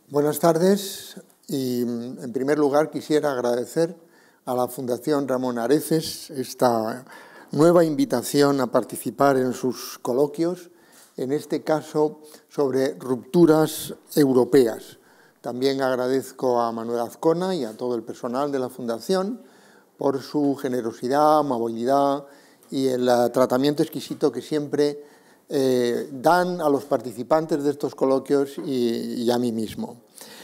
Buenas tardes y en primer lugar quisiera agradecer a la Fundación Ramón Areces esta nueva invitación a participar en sus coloquios, en este caso sobre rupturas europeas. También agradezco a Manuel Azcona y a todo el personal de la Fundación por su generosidad, amabilidad y el tratamiento exquisito que siempre dan a los participantes de estos coloquios y a mí mismo.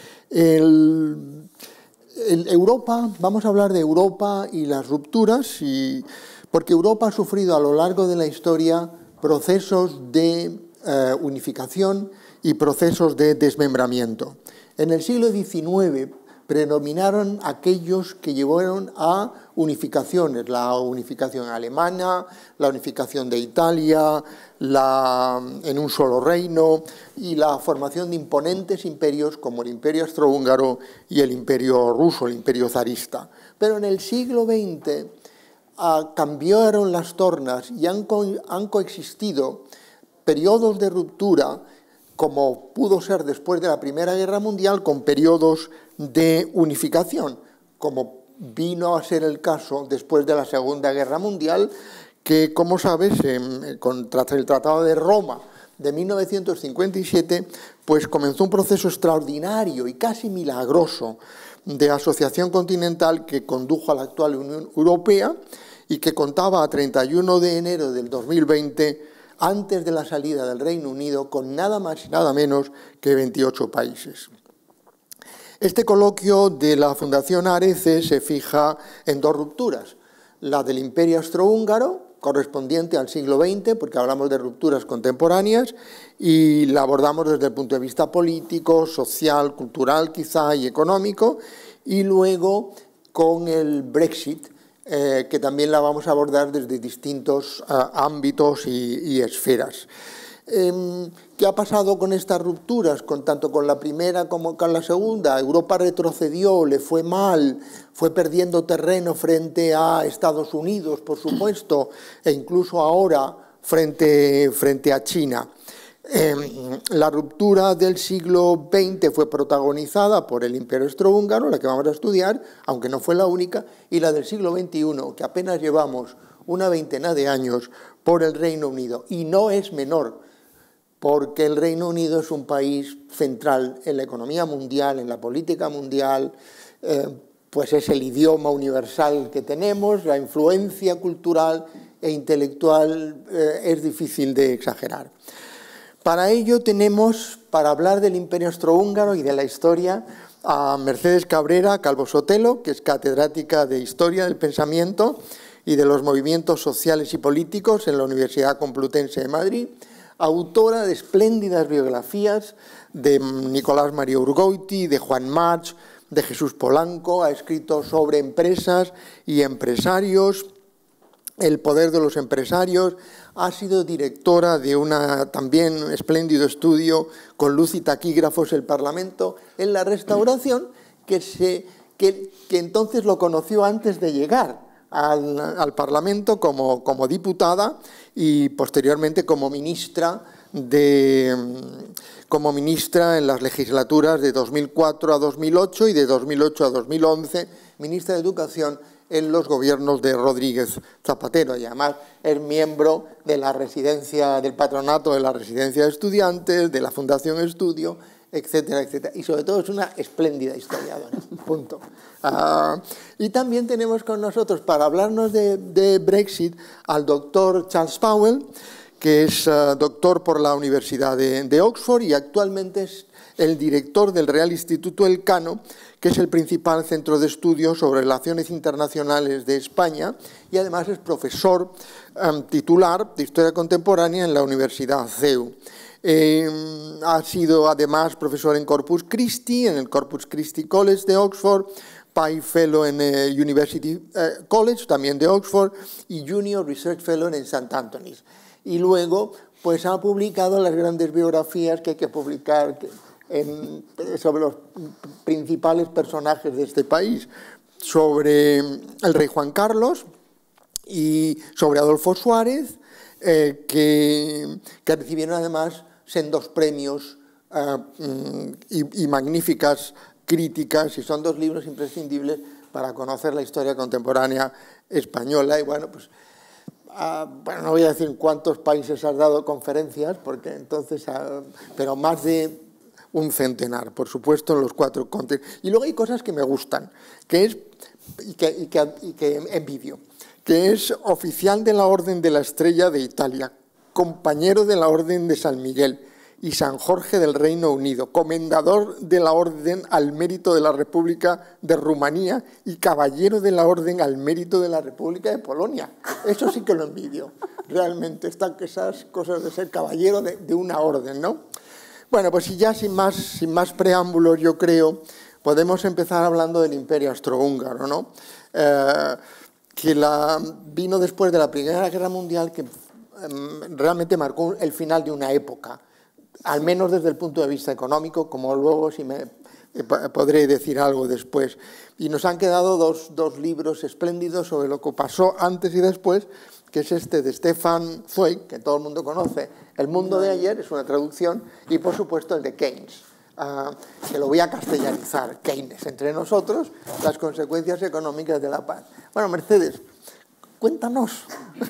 Europa, vamos a hablar de Europa y las rupturas, porque Europa ha sufrido a lo largo de la historia procesos de unificación y procesos de desmembramiento. En el siglo XIX predominaron aquellos que llevaron a unificaciones, la unificación alemana, la unificación de Italia, en un solo reino, y la formación de imponentes imperios como el Imperio Austrohúngaro y el Imperio Ruso, el Imperio zarista. Pero en el siglo XX cambiaron las tornas y han coexistido periodos de ruptura, como pudo ser después de la Primera Guerra Mundial, con periodos de unificación, como vino a ser el caso después de la Segunda Guerra Mundial, que, como sabes, tras el Tratado de Roma de 1957, pues comenzó un proceso extraordinario y casi milagroso de asociación continental que condujo a la actual Unión Europea y que contaba a 31 de enero del 2020, antes de la salida del Reino Unido, con nada más y nada menos que 28 países. Este coloquio de la Fundación Areces se fija en dos rupturas: la del Imperio Austrohúngaro, correspondiente al siglo XX, porque hablamos de rupturas contemporáneas, y la abordamos desde el punto de vista político, social, cultural quizá y económico, y luego con el Brexit, que también la vamos a abordar desde distintos ámbitos y esferas. ¿Qué ha pasado con estas rupturas? Tanto con la primera como con la segunda. Europa retrocedió, le fue mal, fue perdiendo terreno frente a Estados Unidos, por supuesto, e incluso ahora frente a China. La ruptura del siglo XX fue protagonizada por el Imperio Austrohúngaro, la que vamos a estudiar, aunque no fue la única, y la del siglo XXI, que apenas llevamos una veintena de años, por el Reino Unido. Y no es menor, porque el Reino Unido es un país central en la economía mundial, en la política mundial, pues es el idioma universal que tenemos, la influencia cultural e intelectual es difícil de exagerar. Para ello tenemos, para hablar del Imperio Austrohúngaro y de la historia, a Mercedes Cabrera Calvo Sotelo, que es catedrática de Historia del Pensamiento y de los Movimientos Sociales y Políticos en la Universidad Complutense de Madrid, autora de espléndidas biografías de Nicolás María Urgoiti, de Juan March, de Jesús Polanco, ha escrito sobre empresas y empresarios, el poder de los empresarios, ha sido directora de también un espléndido estudio con luz y taquígrafos, el Parlamento en la Restauración, que entonces lo conoció antes de llegar al Parlamento como diputada y posteriormente como ministra en las legislaturas de 2004 a 2008 y de 2008 a 2011, ministra de Educación en los gobiernos de Rodríguez Zapatero, y además es miembro de la residencia, del patronato de la residencia de estudiantes, de la Fundación Estudio, etcétera, etcétera. Y sobre todo es una espléndida historiadora, punto. Y también tenemos con nosotros, para hablarnos de Brexit, al doctor Charles Powell, que es doctor por la Universidad de Oxford y actualmente es el director del Real Instituto Elcano, que es el principal centro de estudios sobre relaciones internacionales de España, y además es profesor titular de Historia Contemporánea en la Universidad CEU. Ha sido además profesor en Corpus Christi, en el Corpus Christi College de Oxford, Pai Fellow en University College, también de Oxford, y Junior Research Fellow en St. Anthony's. Y luego, pues ha publicado las grandes biografías que hay que publicar sobre los principales personajes de este país, sobre el rey Juan Carlos y sobre Adolfo Suárez, que recibieron además sendos premios y magníficas críticas, y son dos libros imprescindibles para conocer la historia contemporánea española. Y bueno, pues no voy a decir en cuántos países has dado conferencias, porque entonces, pero más de un centenar, por supuesto, en los 4 continentes. Y luego hay cosas que me gustan, y que envidio, que es oficial de la Orden de la Estrella de Italia, compañero de la Orden de San Miguel y San Jorge del Reino Unido, comendador de la Orden al Mérito de la República de Rumanía y caballero de la Orden al Mérito de la República de Polonia. Eso sí que lo envidio, realmente, esas cosas de ser caballero de una orden, ¿no? Bueno, pues y ya sin más preámbulos, yo creo, podemos empezar hablando del Imperio Austrohúngaro, ¿no? Que vino después de la Primera Guerra Mundial, que realmente marcó el final de una época, al menos desde el punto de vista económico, como luego podré decir algo después. Y nos han quedado dos libros espléndidos sobre lo que pasó antes y después, que es este de Stefan Zweig, que todo el mundo conoce, El mundo de ayer, es una traducción, y por supuesto el de Keynes, que lo voy a castellanizar, Keynes, entre nosotros, las consecuencias económicas de la paz. Bueno, Mercedes, cuéntanos.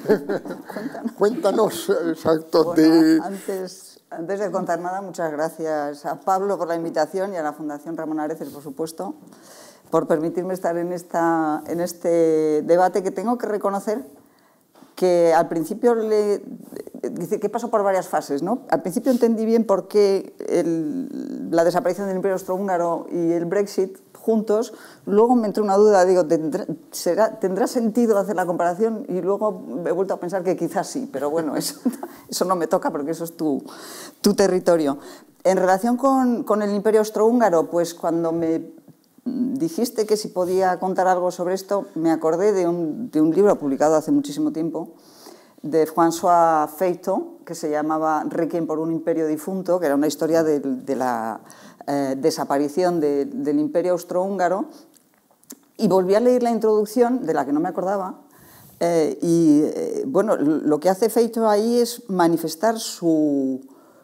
Cuéntanos, exacto. Bueno, antes de contar nada, muchas gracias a Pablo por la invitación y a la Fundación Ramón Areces, por supuesto, por permitirme estar en este debate, que tengo que reconocer que al principio dice que pasó por varias fases, ¿no? Al principio entendí bien por qué la desaparición del Imperio Austrohúngaro y el Brexit juntos. Luego me entró una duda, digo, ¿tendrá sentido hacer la comparación? Y luego he vuelto a pensar que quizás sí, pero bueno, eso no me toca porque eso es tu territorio. En relación con el Imperio Austrohúngaro, pues cuando me dijiste que si podía contar algo sobre esto, me acordé de un libro publicado hace muchísimo tiempo, de François Feytaud, que se llamaba Requiem por un imperio difunto, que era una historia de la desaparición del Imperio Austrohúngaro, y volví a leer la introducción, de la que no me acordaba, bueno, lo que hace Feytaud ahí es manifestar su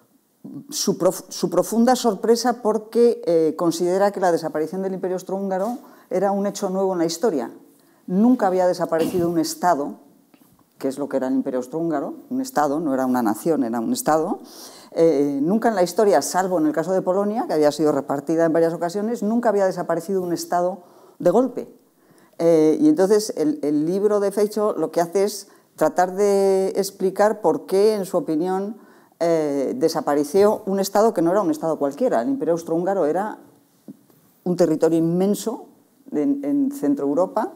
profunda sorpresa, porque considera que la desaparición del Imperio Austrohúngaro era un hecho nuevo en la historia. Nunca había desaparecido un Estado, que es lo que era el Imperio Austrohúngaro, un Estado, no era una nación, era un Estado. Nunca en la historia, salvo en el caso de Polonia, que había sido repartida en varias ocasiones, nunca había desaparecido un Estado de golpe. Y entonces el libro de Feytaud lo que hace es tratar de explicar por qué, en su opinión, desapareció un Estado que no era un Estado cualquiera. El Imperio Austrohúngaro era un territorio inmenso en Centro Europa,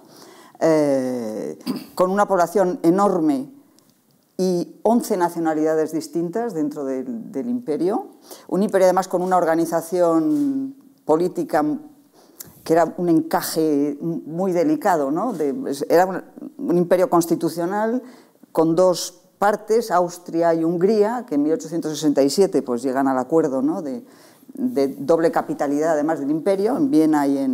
con una población enorme y 11 nacionalidades distintas dentro del imperio. Un imperio además con una organización política que era un encaje muy delicado, ¿no? Era un imperio constitucional con dos partes, Austria y Hungría, que en 1867 pues, llegan al acuerdo, ¿no? de doble capitalidad además del imperio, en Viena y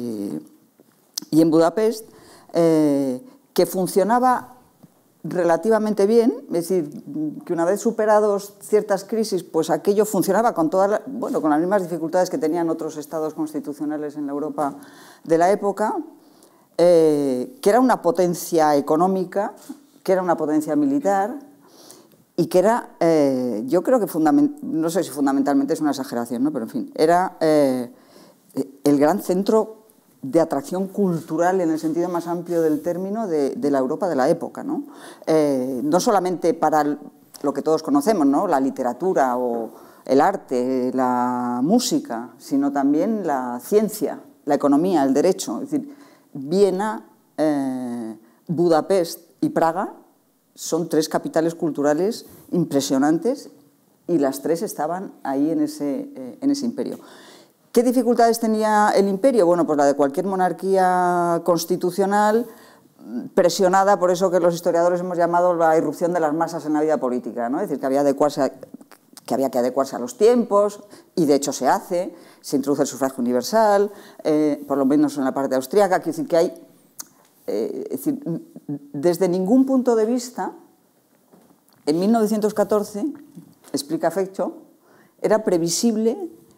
en Budapest, que funcionaba relativamente bien, es decir, que una vez superados ciertas crisis, pues aquello funcionaba con con las mismas dificultades que tenían otros estados constitucionales en la Europa de la época, que era una potencia económica, que era una potencia militar y que era, yo creo que no sé si fundamentalmente es una exageración, ¿no? Pero en fin, era el gran centro de atracción cultural en el sentido más amplio del término de la Europa de la época, ¿no? No solamente para lo que todos conocemos, ¿no? La literatura o el arte, la música, sino también la ciencia, la economía, el derecho. Es decir, Viena, Budapest y Praga son 3 capitales culturales impresionantes y las 3 estaban ahí en ese imperio. ¿Qué dificultades tenía el imperio? Bueno, pues la de cualquier monarquía constitucional, presionada por eso que los historiadores hemos llamado la irrupción de las masas en la vida política, ¿no? Es decir, que había que adecuarse a los tiempos, y de hecho se hace, se introduce el sufragio universal, por lo menos en la parte austríaca, quiere decir que hay, desde ningún punto de vista, en 1914, explica Feytaud, era previsible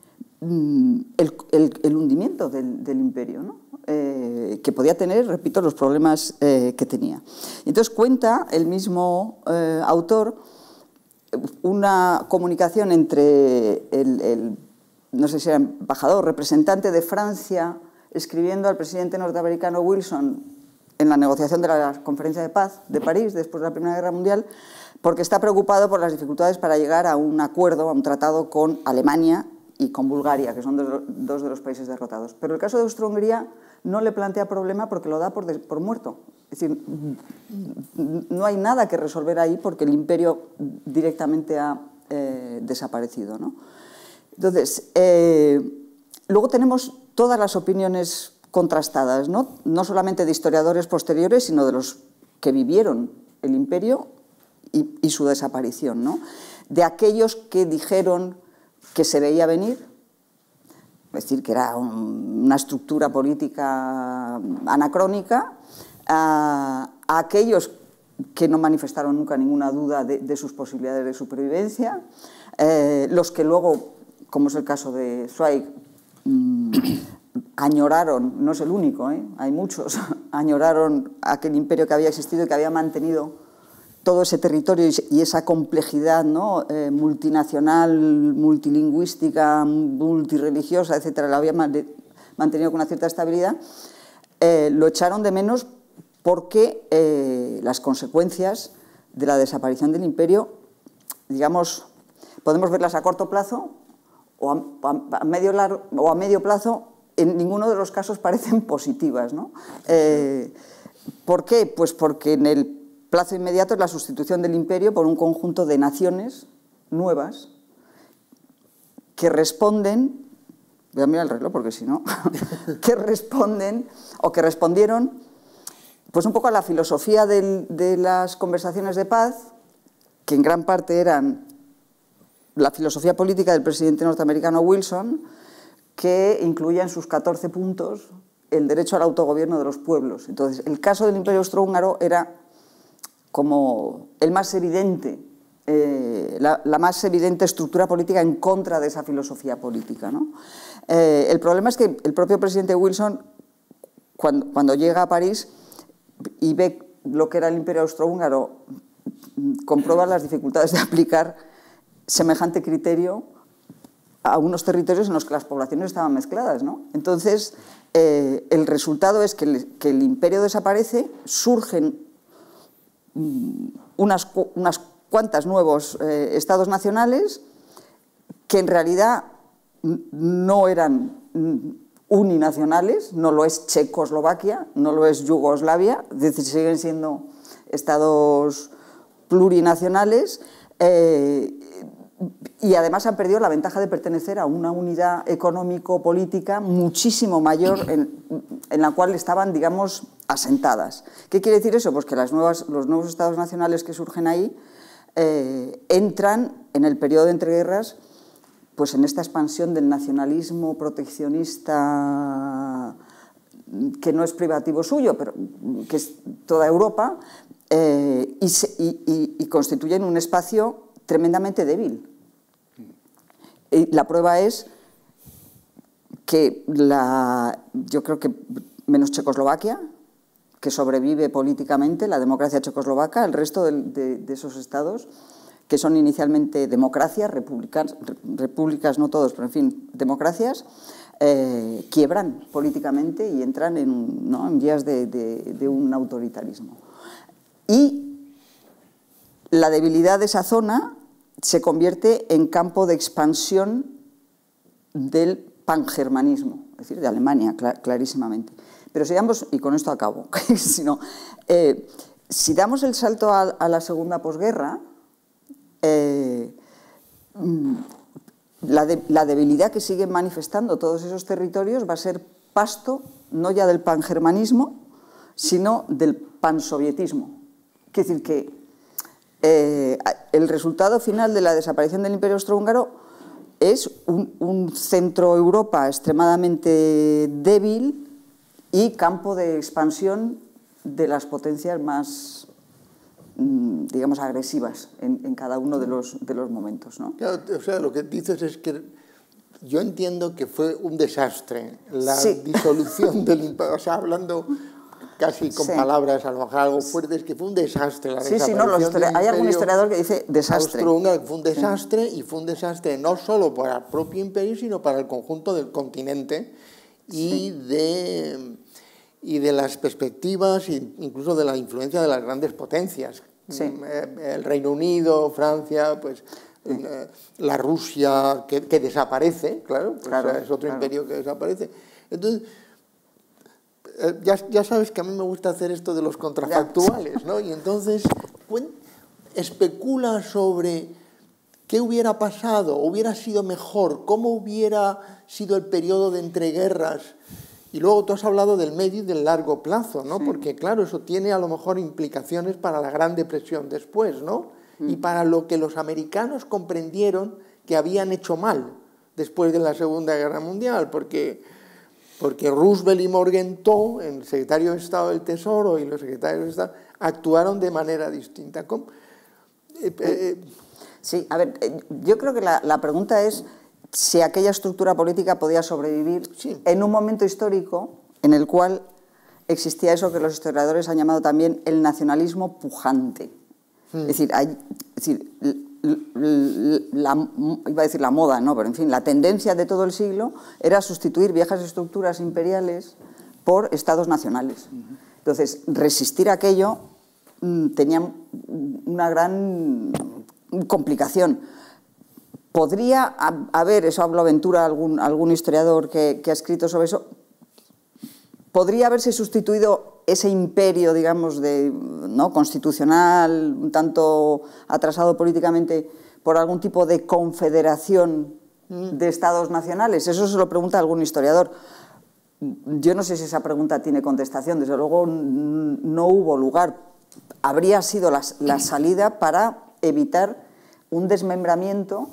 el hundimiento del imperio, ¿no? Que podía tener, repito, los problemas que tenía. Entonces cuenta el mismo autor una comunicación entre no sé si era embajador, representante de Francia, escribiendo al presidente norteamericano Wilson en la negociación de la Conferencia de Paz de París, después de la Primera Guerra Mundial, porque está preocupado por las dificultades para llegar a un acuerdo, a un tratado con Alemania y con Bulgaria, que son dos de los países derrotados. Pero el caso de Austria-Hungría no le plantea problema porque lo da por muerto. Es decir, no hay nada que resolver ahí porque el imperio directamente ha desaparecido, ¿no? Entonces, luego tenemos todas las opiniones contrastadas, ¿no? No solamente de historiadores posteriores, sino de los que vivieron el imperio y su desaparición, ¿no? De aquellos que dijeron que se veía venir, es decir, que era una estructura política anacrónica, a aquellos que no manifestaron nunca ninguna duda de sus posibilidades de supervivencia, los que luego, como es el caso de Zweig, añoraron, no es el único, hay muchos, añoraron aquel imperio que había existido y que había mantenido todo ese territorio y esa complejidad, ¿no? Multinacional, multilingüística, multireligiosa, etcétera, la había mantenido con una cierta estabilidad, lo echaron de menos porque las consecuencias de la desaparición del imperio, digamos, podemos verlas a corto plazo o a medio plazo, en ninguno de los casos parecen positivas, ¿no? ¿Por qué? Pues porque en el plazo inmediato es la sustitución del imperio por un conjunto de naciones nuevas que responden, voy a mirar el reloj porque si no, que responden o que respondieron pues un poco a la filosofía de las conversaciones de paz, que en gran parte eran la filosofía política del presidente norteamericano Wilson, que incluía en sus 14 puntos el derecho al autogobierno de los pueblos. Entonces, el caso del Imperio Austrohúngaro era como el más evidente, la más evidente estructura política en contra de esa filosofía política, ¿no? El problema es que el propio presidente Wilson, cuando llega a París y ve lo que era el Imperio Austrohúngaro, comprueba las dificultades de aplicar semejante criterio a unos territorios en los que las poblaciones estaban mezcladas, ¿no? Entonces, el resultado es que el imperio desaparece, surgen unas cuantas nuevos estados nacionales que en realidad no eran uninacionales, no lo es Checoslovaquia, no lo es Yugoslavia, es decir, siguen siendo estados plurinacionales, y además han perdido la ventaja de pertenecer a una unidad económico-política muchísimo mayor en la cual estaban, digamos, asentadas. ¿Qué quiere decir eso? Pues que los nuevos estados nacionales que surgen ahí entran en el periodo de entreguerras pues en esta expansión del nacionalismo proteccionista que no es privativo suyo, pero que es toda Europa, y constituyen un espacio tremendamente débil. Y la prueba es que yo creo que menos Checoslovaquia, que sobrevive políticamente, la democracia checoslovaca, el resto de esos estados, que son inicialmente democracias, repúblicas no todos, pero en fin, democracias, quiebran políticamente y entran en vías de un autoritarismo. Y la debilidad de esa zona se convierte en campo de expansión del pangermanismo, es decir, de Alemania, clarísimamente. Pero si damos, y con esto acabo, si damos el salto a la segunda posguerra, la debilidad que siguen manifestando todos esos territorios va a ser pasto, no ya del pangermanismo, sino del pansovietismo. Es decir, que el resultado final de la desaparición del Imperio Austrohúngaro es un centro Europa extremadamente débil y campo de expansión de las potencias más digamos, agresivas en cada uno de los momentos, ¿no? Claro, o sea, lo que dices es que yo entiendo que fue un desastre la disolución del imperio, o sea, hablando casi con palabras a lo mejor algo fuertes, que fue un desastre la desaparición del hay algún historiador que dice desastre. Austrohúngaro, que fue un desastre, y fue un desastre no solo para el propio imperio, sino para el conjunto del continente y de las perspectivas, incluso de la influencia de las grandes potencias. El Reino Unido, Francia, pues la Rusia que desaparece, claro, es otro imperio que desaparece. Entonces, ya sabes que a mí me gusta hacer esto de los contrafactuales, ¿no? Y entonces especula sobre qué hubiera pasado, hubiera sido mejor, cómo hubiera sido el periodo de entreguerras. Y luego tú has hablado del medio y del largo plazo, ¿no? Porque, claro, eso tiene a lo mejor implicaciones para la Gran Depresión después, ¿no? Y para lo que los americanos comprendieron que habían hecho mal después de la Segunda Guerra Mundial, porque Roosevelt y Morgenthau, el secretario de Estado del Tesoro y los secretarios de Estado, actuaron de manera distinta. Sí, a ver, yo creo que la pregunta es si aquella estructura política podía sobrevivir en un momento histórico en el cual existía eso que los historiadores han llamado también el nacionalismo pujante. Es decir, iba a decir la moda, no, pero en fin, la tendencia de todo el siglo era sustituir viejas estructuras imperiales por estados nacionales. Entonces, resistir aquello tenía una gran complicación. Podría haber, eso habló Ventura, algún historiador que ha escrito sobre eso, podría haberse sustituido ese imperio, digamos, ¿no?, constitucional, un tanto atrasado políticamente, por algún tipo de confederación de estados nacionales. Eso se lo pregunta algún historiador. Yo no sé si esa pregunta tiene contestación, desde luego no hubo lugar. Habría sido la salida para evitar un desmembramiento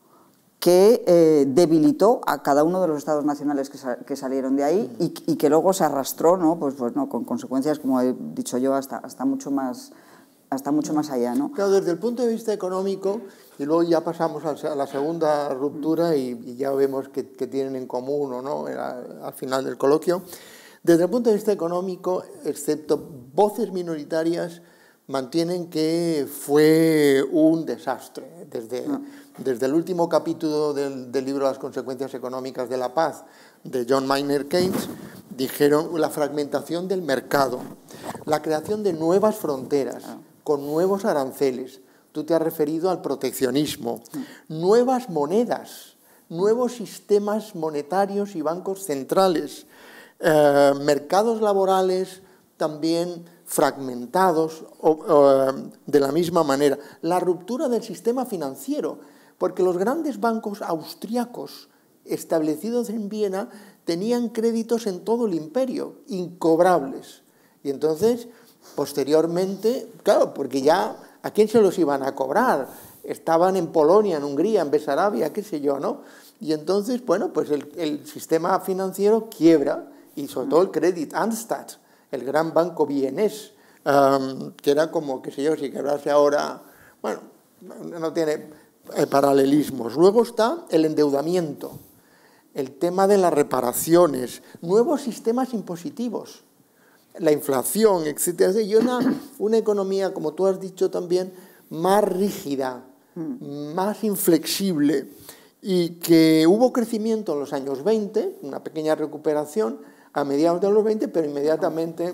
que debilitó a cada uno de los estados nacionales que salieron de ahí y que luego se arrastró, ¿no? Pues no, con consecuencias, como he dicho yo, hasta mucho más allá, ¿no? Claro, desde el punto de vista económico, y luego ya pasamos a la segunda ruptura y ya vemos que tienen en común o no al final del coloquio. Desde el punto de vista económico, excepto voces minoritarias, mantienen que fue un desastre. Desde el último capítulo del libro Las consecuencias económicas de la paz, de John Maynard Keynes, dijeron la fragmentación del mercado, la creación de nuevas fronteras con nuevos aranceles. Tú te has referido al proteccionismo, nuevas monedas, nuevos sistemas monetarios y bancos centrales, mercados laborales también fragmentados de la misma manera, la ruptura del sistema financiero, porque los grandes bancos austríacos establecidos en Viena tenían créditos en todo el imperio, incobrables. Y entonces, posteriormente, claro, porque ya, ¿a quién se los iban a cobrar? Estaban en Polonia, en Hungría, en Besarabia, qué sé yo, ¿no? Y entonces, bueno, pues el sistema financiero quiebra, y sobre todo el Credit Anstat, el gran banco vienés, que era como, qué sé yo, si quebrase ahora, bueno, no tiene paralelismos. Luego está el endeudamiento, el tema de las reparaciones, nuevos sistemas impositivos, la inflación, etc. Y una economía, como tú has dicho también, más rígida, más inflexible, y que hubo crecimiento en los años 20, una pequeña recuperación a mediados de los 20, pero inmediatamente...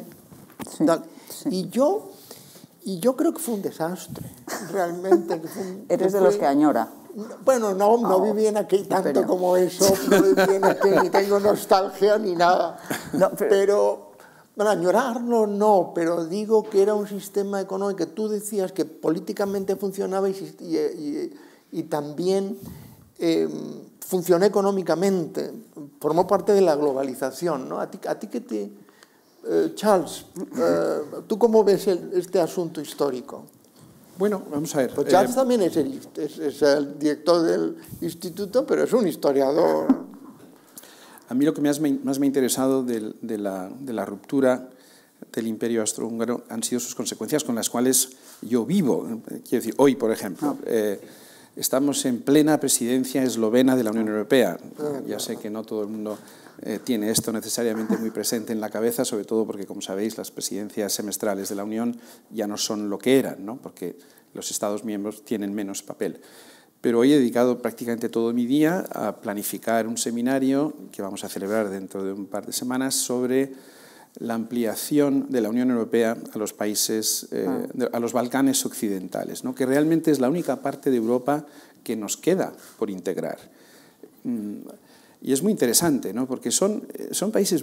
Y yo creo que fue un desastre, realmente. ¿Eres de los que añora? Bueno, no viví en aquel tanto como eso, no viví en aquel, ni tengo nostalgia ni nada. No, pero bueno, añorarlo no, pero digo que era un sistema económico que tú decías que políticamente funcionaba y también funcionó económicamente, formó parte de la globalización, ¿no? ¿A ti qué te...? Charles, ¿tú cómo ves este asunto histórico? Bueno, vamos a ver. Pues Charles también es el director del instituto, pero es un historiador. A mí lo que más me ha interesado de la ruptura del Imperio Austrohúngaro han sido sus consecuencias con las cuales yo vivo. Quiero decir, hoy, por ejemplo, estamos en plena presidencia eslovena de la Unión Europea. Ya sé que no todo el mundo tiene esto necesariamente muy presente en la cabeza, sobre todo porque, como sabéis, las presidencias semestrales de la Unión ya no son lo que eran, ¿no? Porque los Estados miembros tienen menos papel. Pero hoy he dedicado prácticamente todo mi día a planificar un seminario que vamos a celebrar dentro de un par de semanas sobre la ampliación de la Unión Europea a los países, a los Balcanes occidentales, ¿no? Que realmente es la única parte de Europa que nos queda por integrar. Y es muy interesante, ¿no? Porque son países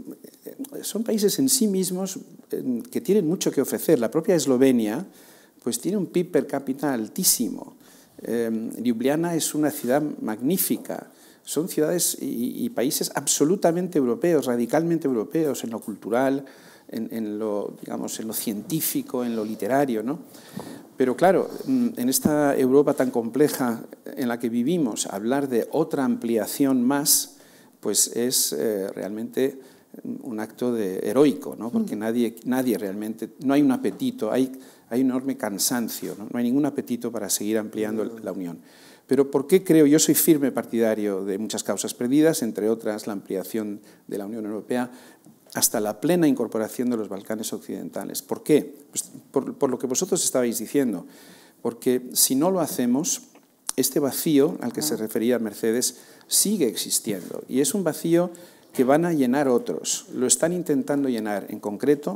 en sí mismos que tienen mucho que ofrecer. La propia Eslovenia pues tiene un PIB per cápita altísimo. Ljubljana es una ciudad magnífica. Son ciudades y países absolutamente europeos, radicalmente europeos en lo cultural, en lo científico, en lo literario, ¿no? Pero claro, en esta Europa tan compleja en la que vivimos, hablar de otra ampliación más, pues es realmente un acto heroico, ¿no? Porque nadie realmente, no hay un apetito, hay enorme cansancio, ¿no? No hay ningún apetito para seguir ampliando la Unión. Pero ¿por qué creo? Yo soy firme partidario de muchas causas perdidas, entre otras la ampliación de la Unión Europea, hasta la plena incorporación de los Balcanes occidentales. ¿Por qué? Pues por lo que vosotros estabais diciendo. Porque si no lo hacemos, este vacío al que se refería Mercedes sigue existiendo. Y es un vacío que van a llenar otros. Lo están intentando llenar, en concreto,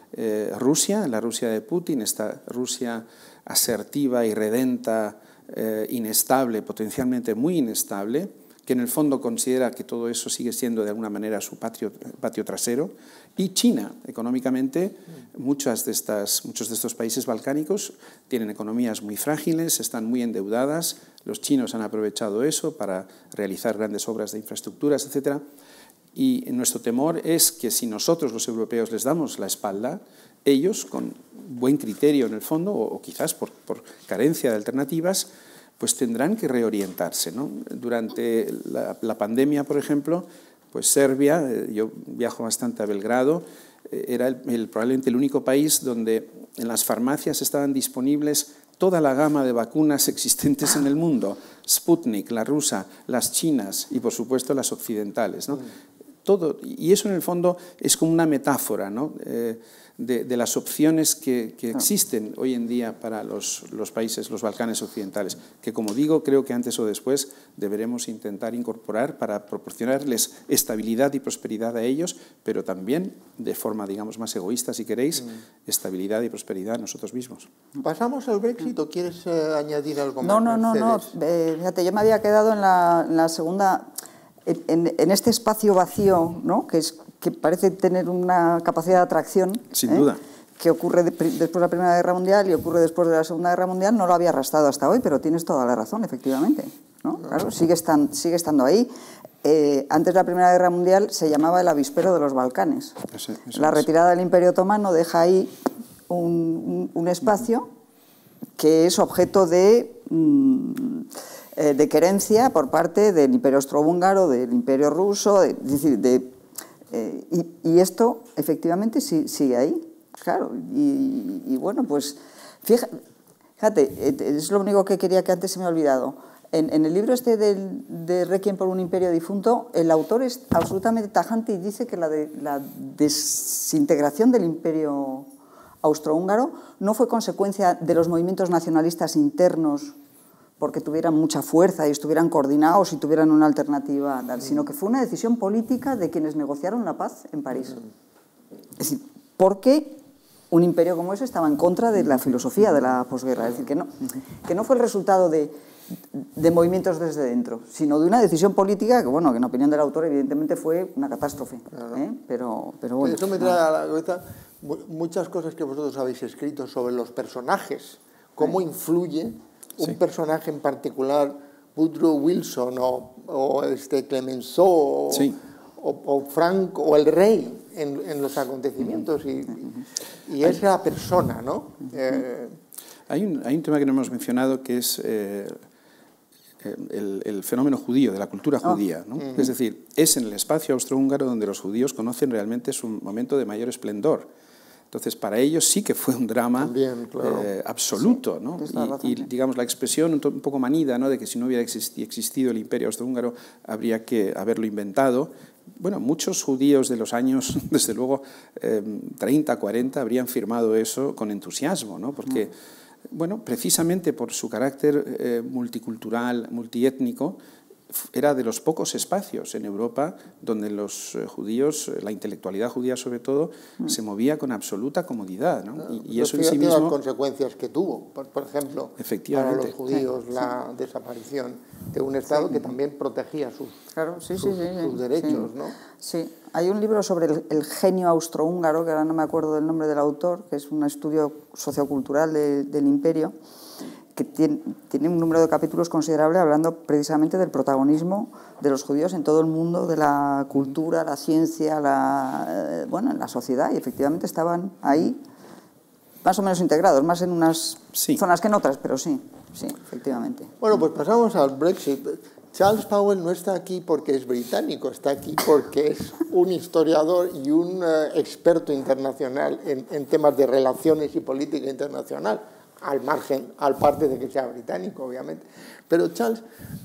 Rusia, la Rusia de Putin, esta Rusia asertiva, irredenta, inestable, potencialmente muy inestable, que en el fondo considera que todo eso sigue siendo de alguna manera su patio trasero, y China, económicamente, muchos de estos países balcánicos tienen economías muy frágiles, están muy endeudadas, los chinos han aprovechado eso para realizar grandes obras de infraestructuras, etc. Y nuestro temor es que si nosotros los europeos les damos la espalda, ellos, con buen criterio en el fondo, o quizás por carencia de alternativas, pues tendrán que reorientarse, ¿no? Durante la pandemia, por ejemplo, pues Serbia, yo viajo bastante a Belgrado, era probablemente el único país donde en las farmacias estaban disponibles toda la gama de vacunas existentes en el mundo, Sputnik, la rusa, las chinas y, por supuesto, las occidentales, ¿no? Todo, y eso en el fondo es como una metáfora, ¿no? De las opciones que existen hoy en día para los países, los Balcanes occidentales, que, como digo, creo que antes o después deberemos intentar incorporar para proporcionarles estabilidad y prosperidad a ellos, pero también, de forma, digamos, más egoísta, si queréis, estabilidad y prosperidad a nosotros mismos. ¿Pasamos al Brexit o quieres añadir algo más? No. Fíjate, yo me había quedado en la segunda... En este espacio vacío, ¿no? que parece tener una capacidad de atracción, sin duda, que ocurre después de la Primera Guerra Mundial y ocurre después de la Segunda Guerra Mundial, no lo había arrastrado hasta hoy, pero tienes toda la razón, efectivamente, ¿no? Claro, sigue estando ahí. Antes de la Primera Guerra Mundial se llamaba el avispero de los Balcanes. La retirada del Imperio Otomano deja ahí un espacio que es objeto de querencia por parte del Imperio Austrohúngaro, del Imperio Ruso, y esto efectivamente sigue ahí, claro. Y bueno, pues fíjate, es lo único que quería, que antes se me ha olvidado. En el libro este de Requiem por un imperio difunto, el autor es absolutamente tajante y dice que la desintegración del Imperio Austrohúngaro no fue consecuencia de los movimientos nacionalistas internos porque tuvieran mucha fuerza y estuvieran coordinados y tuvieran una alternativa, sino que fue una decisión política de quienes negociaron la paz en París. Es decir, porque un imperio como ese estaba en contra de la filosofía de la posguerra. Es decir, que no fue el resultado de movimientos desde dentro, sino de una decisión política que, bueno, que en opinión del autor evidentemente fue una catástrofe. Claro. Pero bueno. Eso me trae a la cabeza muchas cosas que vosotros habéis escrito sobre los personajes, cómo influye un personaje en particular, Woodrow Wilson o Clemenceau o Frank o el rey en los acontecimientos y es la persona, ¿no? Hay un tema que no hemos mencionado que es el fenómeno judío, de la cultura judía, ¿no? Es decir, es en el espacio austrohúngaro donde los judíos conocen realmente su momento de mayor esplendor. Entonces, para ellos sí que fue un drama también, claro, absoluto, sí, ¿no? Y, digamos, la expresión un poco manida, ¿no?, de que si no hubiera existido el Imperio Austrohúngaro habría que haberlo inventado. Bueno, muchos judíos de los años, desde luego, 30, 40, habrían firmado eso con entusiasmo, ¿no? Porque, bueno, precisamente por su carácter multicultural, multiétnico, era de los pocos espacios en Europa donde los judíos, la intelectualidad judía sobre todo, se movía con absoluta comodidad, ¿no? Y eso en sí mismo... las consecuencias que tuvo, por ejemplo, para los judíos, la desaparición de un Estado que también protegía sus derechos, ¿no? Sí, hay un libro sobre el genio austrohúngaro, que ahora no me acuerdo del nombre del autor, que es un estudio sociocultural del imperio, que tiene un número de capítulos considerable hablando precisamente del protagonismo de los judíos en todo el mundo, de la cultura, la ciencia, en la sociedad, y efectivamente estaban ahí más o menos integrados, más en unas zonas que en otras, pero sí, efectivamente. Bueno, pues pasamos al Brexit. Charles Powell no está aquí porque es británico, está aquí porque es un historiador y un experto internacional en temas de relaciones y política internacional, al margen, al parte de que sea británico, obviamente. Pero, Charles,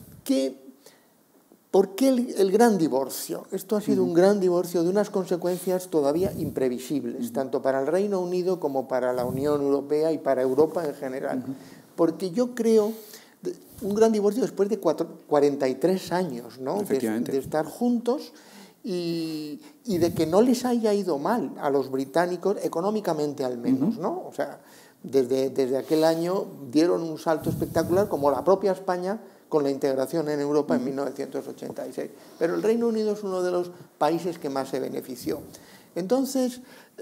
¿por qué el gran divorcio? Esto ha sido un gran divorcio de unas consecuencias todavía imprevisibles, tanto para el Reino Unido como para la Unión Europea y para Europa en general. Porque yo creo, un gran divorcio después de 43 años, ¿no?, de estar juntos y de que no les haya ido mal a los británicos, económicamente al menos, ¿no? O sea, desde aquel año dieron un salto espectacular, como la propia España con la integración en Europa en 1986. Pero el Reino Unido es uno de los países que más se benefició. Entonces,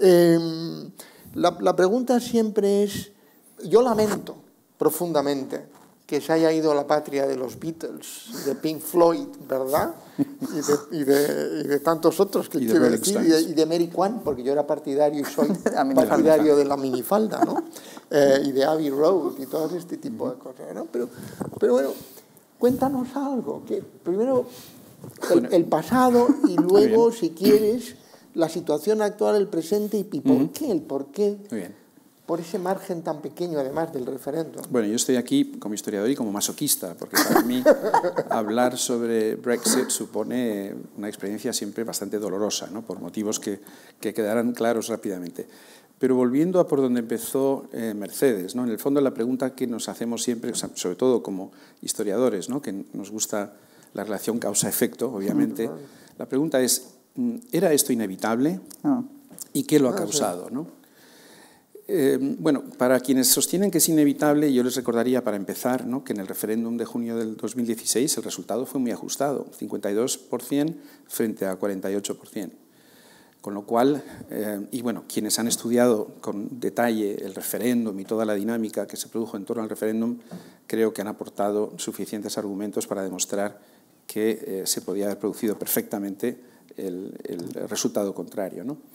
la pregunta siempre es, yo lamento profundamente que se haya ido a la patria de los Beatles, de Pink Floyd, ¿verdad? Y de tantos otros, que quiero decir, y de Mary Quant, porque yo era partidario y soy partidario de la minifalda, ¿no? Y de Abbey Road y todo este tipo de cosas, ¿no? Pero bueno, cuéntanos algo, que primero el pasado y luego, si quieres, la situación actual, el presente y por qué, el por qué. Muy bien. Por ese margen tan pequeño, además, del referéndum. Bueno, yo estoy aquí como historiador y como masoquista, porque para mí hablar sobre Brexit supone una experiencia siempre bastante dolorosa, ¿no?, por motivos que quedarán claros rápidamente. Pero volviendo a por donde empezó Mercedes, ¿no?, en el fondo la pregunta que nos hacemos siempre, sobre todo como historiadores, ¿no?, que nos gusta la relación causa-efecto, obviamente, la pregunta es, ¿era esto inevitable? ¿Y qué lo ha causado, no? Bueno, para quienes sostienen que es inevitable, yo les recordaría, para empezar, ¿no?, que en el referéndum de junio del 2016 el resultado fue muy ajustado, 52% frente a 48%. Con lo cual, y bueno, quienes han estudiado con detalle el referéndum y toda la dinámica que se produjo en torno al referéndum, creo que han aportado suficientes argumentos para demostrar que se podía haber producido perfectamente el resultado contrario, ¿no?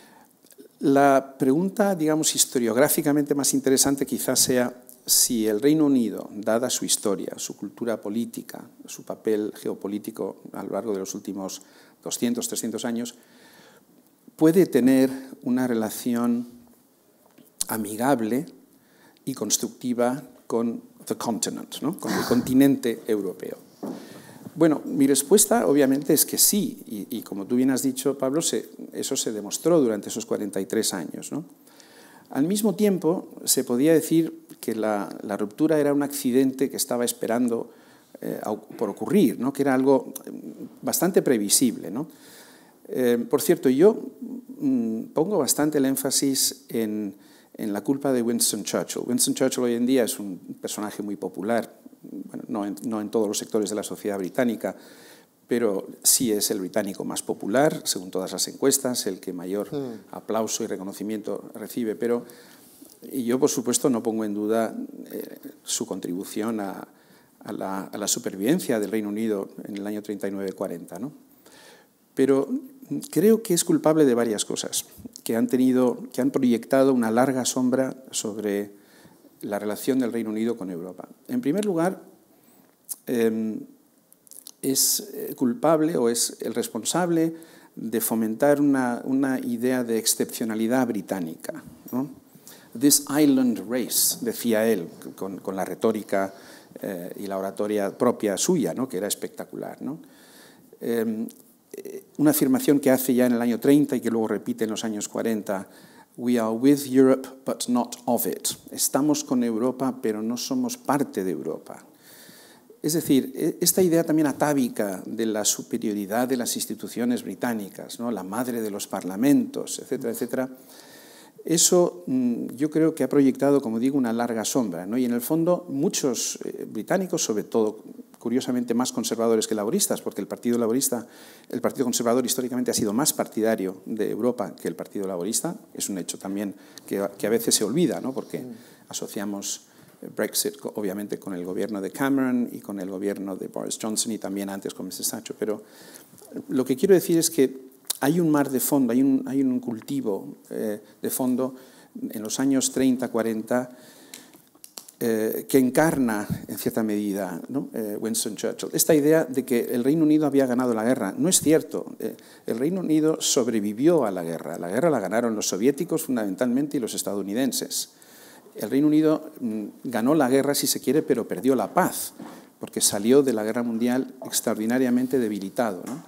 La pregunta, digamos, historiográficamente más interesante quizás sea si el Reino Unido, dada su historia, su cultura política, su papel geopolítico a lo largo de los últimos 200, 300 años, puede tener una relación amigable y constructiva con the continent, ¿no?, con el continente europeo. Bueno, mi respuesta obviamente es que sí, y como tú bien has dicho, Pablo, eso se demostró durante esos 43 años, ¿no? Al mismo tiempo, se podía decir que la ruptura era un accidente que estaba esperando por ocurrir, ¿no?, que era algo bastante previsible, ¿no? Por cierto, yo pongo bastante el énfasis en la culpa de Winston Churchill. Winston Churchill hoy en día es un personaje muy popular, bueno, no en todos los sectores de la sociedad británica, pero sí es el británico más popular, según todas las encuestas, el que mayor aplauso y reconocimiento recibe. Pero y yo, por supuesto, no pongo en duda su contribución a la supervivencia del Reino Unido en el año 39-40, ¿no? Pero creo que es culpable de varias cosas que han proyectado una larga sombra sobre la relación del Reino Unido con Europa. En primer lugar, es culpable o es el responsable de fomentar una idea de excepcionalidad británica, ¿no? This island race, decía él, con la retórica y la oratoria propia suya, ¿no? Que era espectacular, ¿no? Una afirmación que hace ya en el año 30 y que luego repite en los años 40, "We are with Europe, but not of it". Estamos con Europa, pero no somos parte de Europa. Es decir, esta idea también atávica de la superioridad de las instituciones británicas, ¿no? La madre de los parlamentos, etcétera, etcétera, eso yo creo que ha proyectado, como digo, una larga sombra, ¿no? Y en el fondo muchos británicos, sobre todo curiosamente más conservadores que laboristas, porque el Partido Conservador históricamente ha sido más partidario de Europa que el Partido Laborista, es un hecho también que a veces se olvida, ¿no? Porque asociamos Brexit obviamente con el gobierno de Cameron y con el gobierno de Boris Johnson y también antes con Mrs. Thatcher, pero lo que quiero decir es que hay un mar de fondo, hay un cultivo de fondo en los años 30, 40 que encarna en cierta medida, ¿no? Winston Churchill. Esta idea de que el Reino Unido había ganado la guerra. No es cierto. El Reino Unido sobrevivió a la guerra. La guerra la ganaron los soviéticos fundamentalmente y los estadounidenses. El Reino Unido ganó la guerra, si se quiere, pero perdió la paz, porque salió de la guerra mundial extraordinariamente debilitado, ¿no?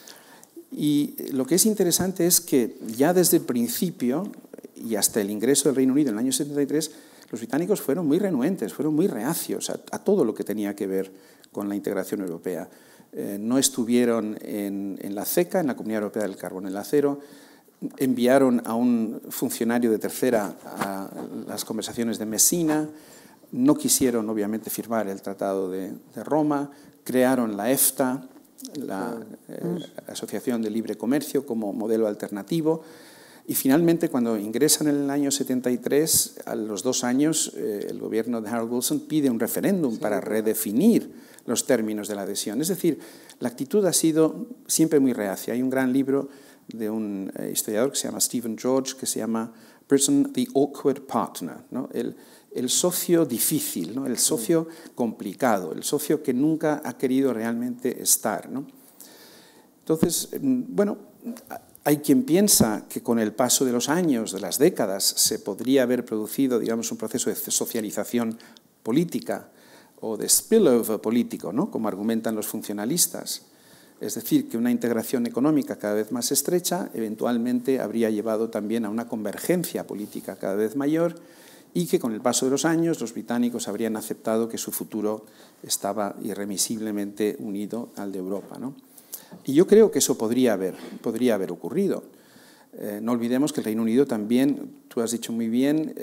Y lo que es interesante es que ya desde el principio y hasta el ingreso del Reino Unido en el año 73, los británicos fueron muy renuentes, fueron muy reacios a todo lo que tenía que ver con la integración europea. No estuvieron en la CECA, en la Comunidad Europea del Carbón y el Acero, enviaron a un funcionario de tercera a las conversaciones de Messina, no quisieron obviamente firmar el Tratado de Roma, crearon la EFTA, la Asociación de Libre Comercio, como modelo alternativo. Y finalmente, cuando ingresan en el año 73, a los 2 años, el gobierno de Harold Wilson pide un referéndum para redefinir los términos de la adhesión. Es decir, la actitud ha sido siempre muy reacia. Hay un gran libro de un historiador que se llama Stephen George, que se llama Britain, the Awkward Partner, ¿no? El socio difícil, ¿no? El socio complicado, el socio que nunca ha querido realmente estar, ¿no? Entonces, bueno, hay quien piensa que con el paso de los años, de las décadas, se podría haber producido, digamos, un proceso de socialización política o de spillover político, ¿no? Como argumentan los funcionalistas. Es decir, que una integración económica cada vez más estrecha eventualmente habría llevado también a una convergencia política cada vez mayor y que con el paso de los años los británicos habrían aceptado que su futuro estaba irremisiblemente unido al de Europa, ¿no? Y yo creo que eso podría haber ocurrido. No olvidemos que el Reino Unido también, tú has dicho muy bien,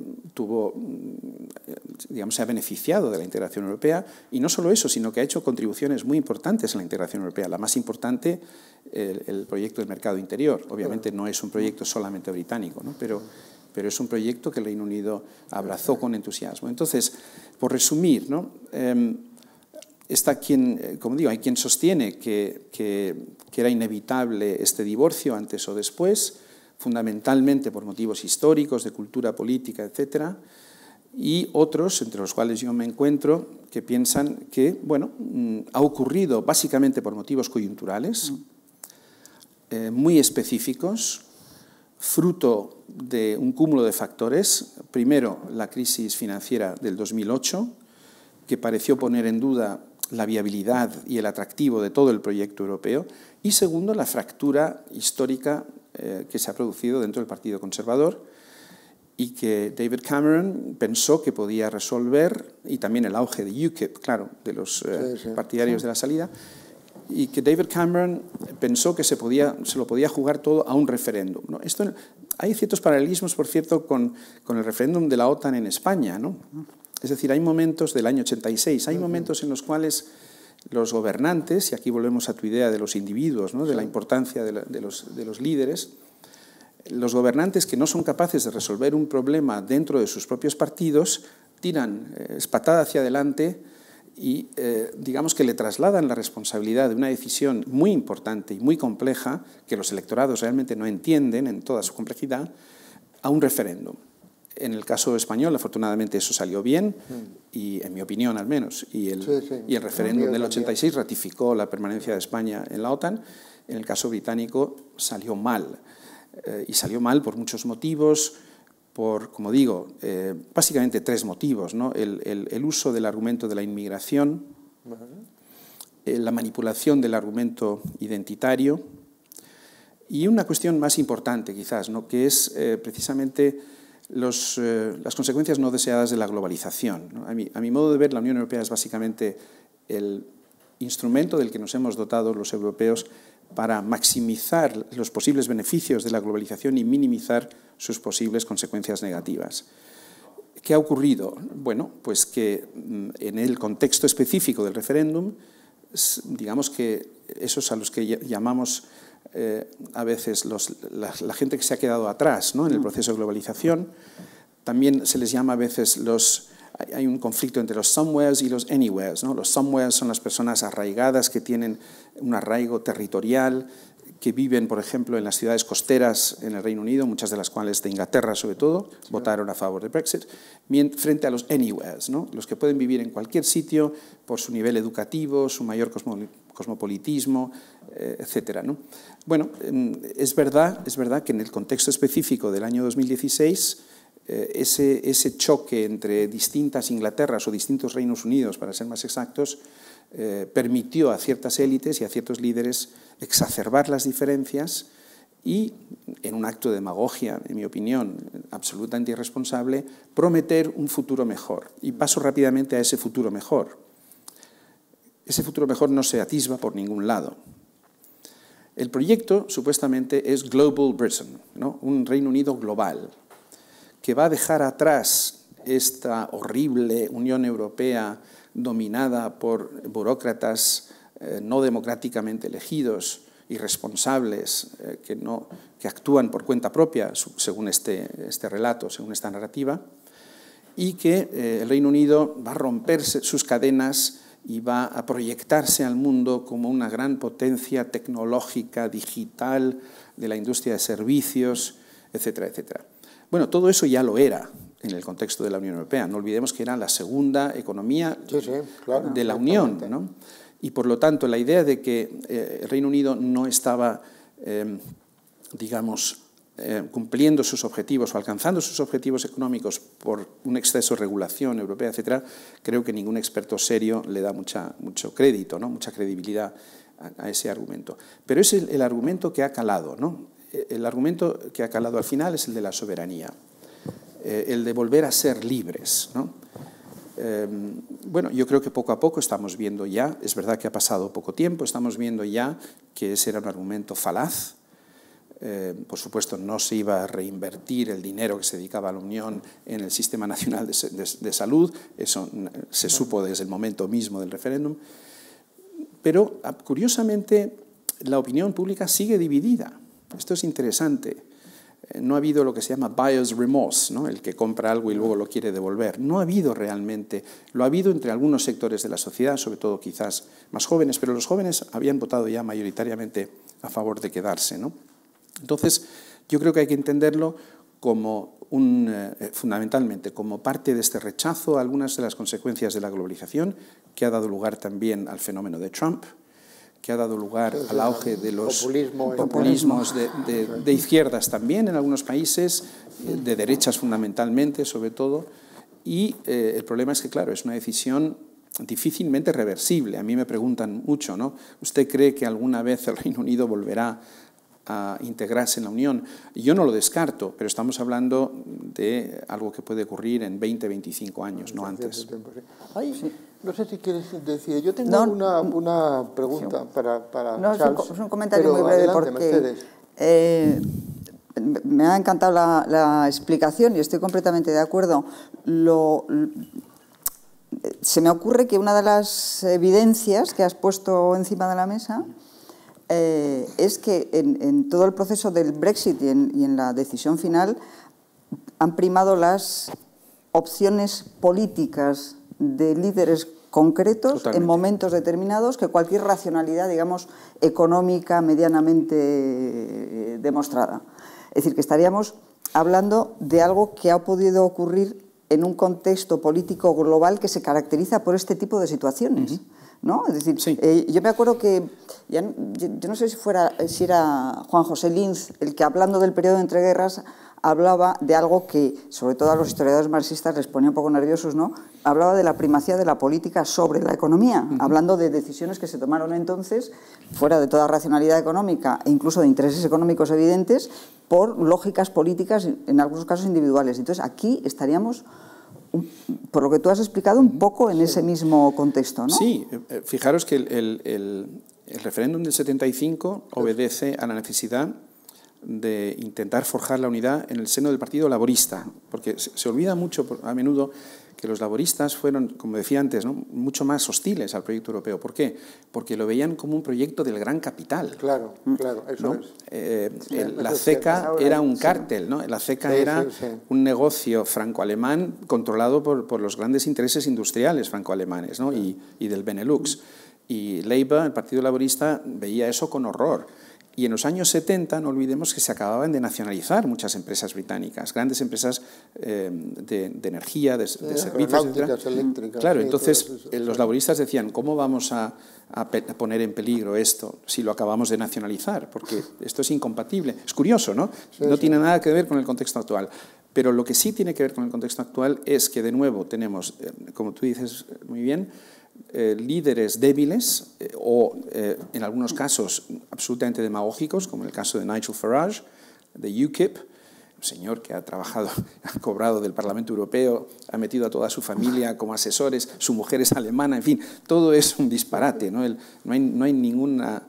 se ha beneficiado de la integración europea, y no solo eso, sino que ha hecho contribuciones muy importantes en la integración europea. La más importante, el proyecto del mercado interior. Obviamente no es un proyecto solamente británico, ¿no? pero es un proyecto que el Reino Unido abrazó con entusiasmo. Entonces, por resumir, ¿no? Está quien, como digo, hay quien sostiene que era inevitable este divorcio antes o después, fundamentalmente por motivos históricos, de cultura política, etcétera, y otros, entre los cuales yo me encuentro, que piensan que, bueno, ha ocurrido básicamente por motivos coyunturales, muy específicos, fruto de un cúmulo de factores. Primero, la crisis financiera del 2008, que pareció poner en duda la viabilidad y el atractivo de todo el proyecto europeo, y segundo, la fractura histórica que se ha producido dentro del Partido Conservador y que David Cameron pensó que podía resolver, y también el auge de UKIP, claro, de los partidarios de la salida, y que David Cameron pensó que se lo podía jugar todo a un referéndum, ¿no? Hay ciertos paralelismos, por cierto, con el referéndum de la OTAN en España, ¿no? Es decir, hay momentos del año 86, hay momentos en los cuales los gobernantes, y aquí volvemos a tu idea de los individuos, ¿no? De la importancia de los líderes, los gobernantes que no son capaces de resolver un problema dentro de sus propios partidos, tiran patada hacia adelante y digamos que le trasladan la responsabilidad de una decisión muy importante y muy compleja, que los electorados realmente no entienden en toda su complejidad, a un referéndum. En el caso español, afortunadamente, eso salió bien, y en mi opinión al menos, y el referéndum del 86 ratificó la permanencia de España en la OTAN. En el caso británico salió mal, y salió mal por muchos motivos, como digo, básicamente 3 motivos, ¿no? El uso del argumento de la inmigración, la manipulación del argumento identitario, y una cuestión más importante quizás, ¿no? Que es precisamente las consecuencias no deseadas de la globalización, ¿no? A mi modo de ver, la Unión Europea es básicamente el instrumento del que nos hemos dotado los europeos para maximizar los posibles beneficios de la globalización y minimizar sus posibles consecuencias negativas. ¿Qué ha ocurrido? Bueno, pues que en el contexto específico del referéndum, digamos que esos a los que llamamos a veces la gente que se ha quedado atrás, ¿no? En el proceso de globalización, también se les llama a veces hay un conflicto entre los somewheres y los anywheres, ¿no? Los somewheres son las personas arraigadas que tienen un arraigo territorial, que viven, por ejemplo, en las ciudades costeras en el Reino Unido, muchas de las cuales de Inglaterra sobre todo, votaron a favor de Brexit, frente a los anywheres, ¿no? Los que pueden vivir en cualquier sitio por su nivel educativo, su mayor cosmopolitismo, etcétera, ¿no? Bueno, es verdad que en el contexto específico del año 2016, ese choque entre distintas Inglaterras o distintos Reinos Unidos, para ser más exactos, permitió a ciertas élites y a ciertos líderes exacerbar las diferencias y, en un acto de demagogia, en mi opinión, absolutamente irresponsable, prometer un futuro mejor. Y paso rápidamente a ese futuro mejor. Ese futuro mejor no se atisba por ningún lado. El proyecto, supuestamente, es Global Britain, ¿no? Un Reino Unido global, que va a dejar atrás esta horrible Unión Europea dominada por burócratas no democráticamente elegidos, irresponsables, que actúan por cuenta propia, según este relato, según esta narrativa, y que el Reino Unido va a romper sus cadenas y va a proyectarse al mundo como una gran potencia tecnológica, digital, de la industria de servicios, etcétera, etcétera. Bueno, todo eso ya lo era en el contexto de la Unión Europea. No olvidemos que era la segunda economía de la Unión, ¿no? Y por lo tanto, la idea de que el Reino Unido no estaba, cumpliendo sus objetivos o alcanzando sus objetivos económicos por un exceso de regulación europea, etcétera, creo que ningún experto serio le da mucho crédito, ¿no? Mucha credibilidad a ese argumento. Pero es el argumento que ha calado, ¿no? El argumento que ha calado al final es el de la soberanía, el de volver a ser libres, ¿no? Bueno, yo creo que poco a poco estamos viendo ya, es verdad que ha pasado poco tiempo, estamos viendo ya que ese era un argumento falaz. Por supuesto, no se iba a reinvertir el dinero que se dedicaba a la Unión en el Sistema Nacional de Salud, eso se supo desde el momento mismo del referéndum, pero curiosamente la opinión pública sigue dividida. Esto es interesante. No ha habido lo que se llama buyer's remorse, ¿no? El que compra algo y luego lo quiere devolver. No ha habido realmente. Lo ha habido entre algunos sectores de la sociedad, sobre todo quizás más jóvenes, pero los jóvenes habían votado ya mayoritariamente a favor de quedarse, ¿no? Entonces, yo creo que hay que entenderlo como fundamentalmente como parte de este rechazo a algunas de las consecuencias de la globalización, que ha dado lugar también al fenómeno de Trump, que ha dado lugar al auge de los populismos de izquierdas también en algunos países, de derechas fundamentalmente, sobre todo. Y el problema es que, claro, es una decisión difícilmente reversible. A mí me preguntan mucho, ¿no? ¿Usted cree que alguna vez el Reino Unido volverá a integrarse en la Unión? Yo no lo descarto, pero estamos hablando de algo que puede ocurrir en 20, 25 años, no antes. No sé si quieres decir, yo tengo una pregunta para Charles. Es un comentario muy breve porque me ha encantado la explicación y estoy completamente de acuerdo. Se me ocurre que una de las evidencias que has puesto encima de la mesa es que en todo el proceso del Brexit y en la decisión final han primado las opciones políticas de líderes concretos. Totalmente. En momentos determinados que cualquier racionalidad, digamos, económica medianamente demostrada. Es decir, que estaríamos hablando de algo que ha podido ocurrir en un contexto político global que se caracteriza por este tipo de situaciones. ¿No? Es decir, sí. Yo me acuerdo que, yo no sé si era Juan José Linz el que, hablando del periodo de entreguerras, hablaba de algo que, sobre todo a los historiadores marxistas, les ponía un poco nerviosos, ¿no? Hablaba de la primacía de la política sobre la economía, hablando de decisiones que se tomaron entonces, fuera de toda racionalidad económica e incluso de intereses económicos evidentes, por lógicas políticas, en algunos casos individuales. Entonces, aquí estaríamos, por lo que tú has explicado, un poco en ese mismo contexto, ¿no? Sí, fijaros que el referéndum del 75 obedece a la necesidad de intentar forjar la unidad en el seno del Partido Laborista, porque se olvida mucho a menudo que los laboristas fueron, como decía antes, ¿no?, mucho más hostiles al proyecto europeo. ¿Por qué? Porque lo veían como un proyecto del gran capital. Claro, claro, eso ¿no? es. La CECA era un cártel, ¿no? La CECA era un negocio franco-alemán controlado por los grandes intereses industriales franco-alemanes, ¿no? y del Benelux. Y Labour, el Partido Laborista, veía eso con horror. Y en los años 70, no olvidemos que se acababan de nacionalizar muchas empresas británicas, grandes empresas de energía, de servicios, etc. Eléctricas. Claro, sí, entonces los laboristas decían, ¿cómo vamos a poner en peligro esto si lo acabamos de nacionalizar? Porque esto es incompatible. Es curioso, ¿no? No tiene nada que ver con el contexto actual. Pero lo que sí tiene que ver con el contexto actual es que, de nuevo, tenemos, como tú dices muy bien, líderes débiles o, en algunos casos, absolutamente demagógicos, como el caso de Nigel Farage, de UKIP, un señor que ha trabajado, ha cobrado del Parlamento Europeo, ha metido a toda su familia como asesores, su mujer es alemana, en fin, todo es un disparate, ¿no? No hay ninguna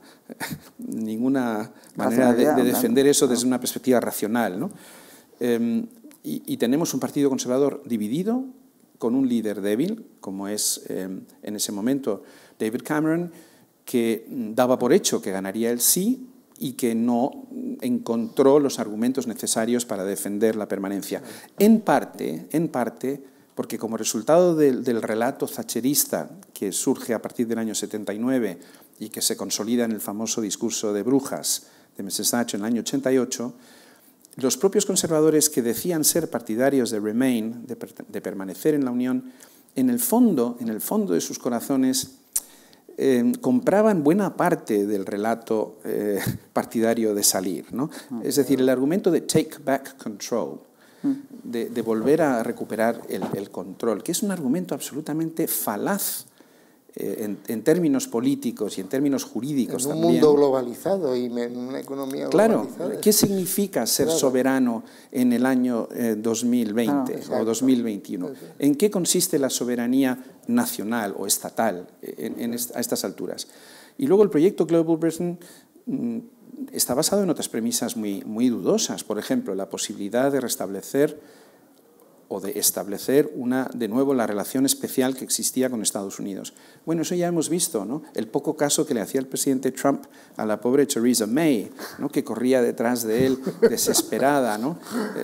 manera de defender eso desde una perspectiva racional, ¿no? Y tenemos un partido conservador dividido, con un líder débil, como es en ese momento David Cameron, que daba por hecho que ganaría el sí y que no encontró los argumentos necesarios para defender la permanencia. En parte, porque como resultado del relato thatcherista que surge a partir del año 79 y que se consolida en el famoso discurso de Brujas de Mrs. Thatcher en el año 88, los propios conservadores que decían ser partidarios de Remain, de permanecer en la Unión, en el fondo de sus corazones, compraban buena parte del relato partidario de salir, ¿no? Es decir, el argumento de take back control, de volver a recuperar el control, que es un argumento absolutamente falaz en términos políticos y en términos jurídicos también. En un mundo globalizado y en una economía globalizada. Claro, ¿qué significa ser soberano en el año 2020 o 2021? ¿En qué consiste la soberanía nacional o estatal a estas alturas? Y luego el proyecto Global Britain está basado en otras premisas muy dudosas. Por ejemplo, la posibilidad de restablecer o de establecer de nuevo la relación especial que existía con Estados Unidos. Bueno, eso ya hemos visto, ¿no? El poco caso que le hacía el presidente Trump a la pobre Theresa May, ¿no?, que corría detrás de él desesperada, ¿no?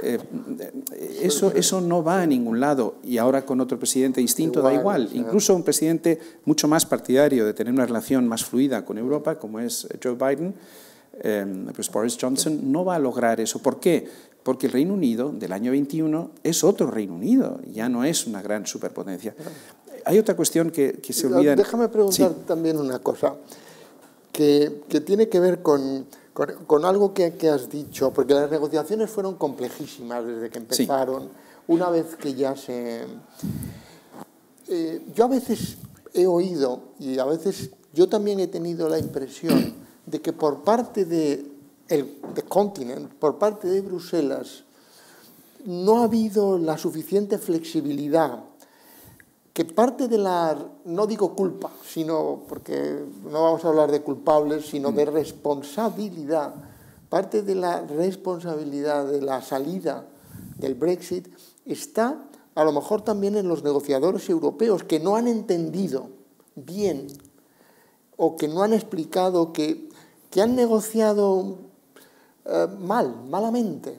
Eso no va a ningún lado, y ahora con otro presidente distinto da igual. Incluso un presidente mucho más partidario de tener una relación más fluida con Europa, como es Joe Biden, pues Boris Johnson no va a lograr eso. ¿Por qué? Porque el Reino Unido del año 21 es otro Reino Unido, ya no es una gran superpotencia. Hay otra cuestión que se olvida. Déjame preguntar también una cosa que tiene que ver con algo que has dicho, porque las negociaciones fueron complejísimas desde que empezaron, una vez que ya se... yo a veces he oído, y a veces yo también he tenido la impresión de que por parte de Continent, por parte de Bruselas, no ha habido la suficiente flexibilidad, que parte de la, no digo culpa, sino, porque no vamos a hablar de culpables, sino de responsabilidad, parte de la responsabilidad de la salida del Brexit está a lo mejor también en los negociadores europeos, que no han entendido bien o que no han explicado que han negociado malamente.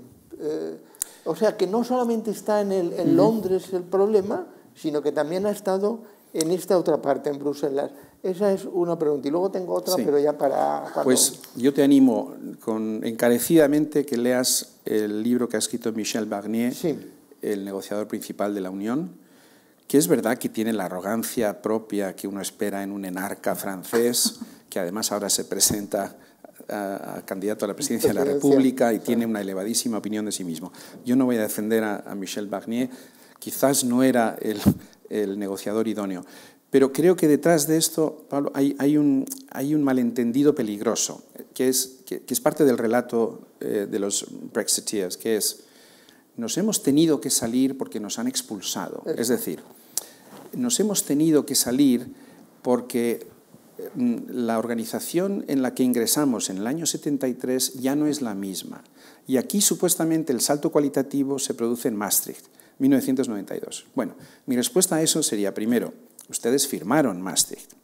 O sea, que no solamente está en Londres el problema, sino que también ha estado en esta otra parte, en Bruselas? Esa es una pregunta. Y luego tengo otra, sí. Pero ya para... cuando... Pues yo te animo encarecidamente que leas el libro que ha escrito Michel Barnier, sí. el negociador principal de la Unión, que es verdad que tiene la arrogancia propia que uno espera en un enarca francés, que además ahora se presenta a candidato a la presidencia de la República y tiene una elevadísima opinión de sí mismo. Yo no voy a defender a Michel Barnier, quizás no era el negociador idóneo, pero creo que detrás de esto, Pablo, hay un malentendido peligroso, que es parte del relato de los Brexiteers, que es, nos hemos tenido que salir porque nos han expulsado. Es decir, nos hemos tenido que salir porque la organización en la que ingresamos en el año 73 ya no es la misma. Y aquí supuestamente el salto cualitativo se produce en Maastricht, 1992. Bueno, mi respuesta a eso sería, primero, ustedes firmaron Maastricht.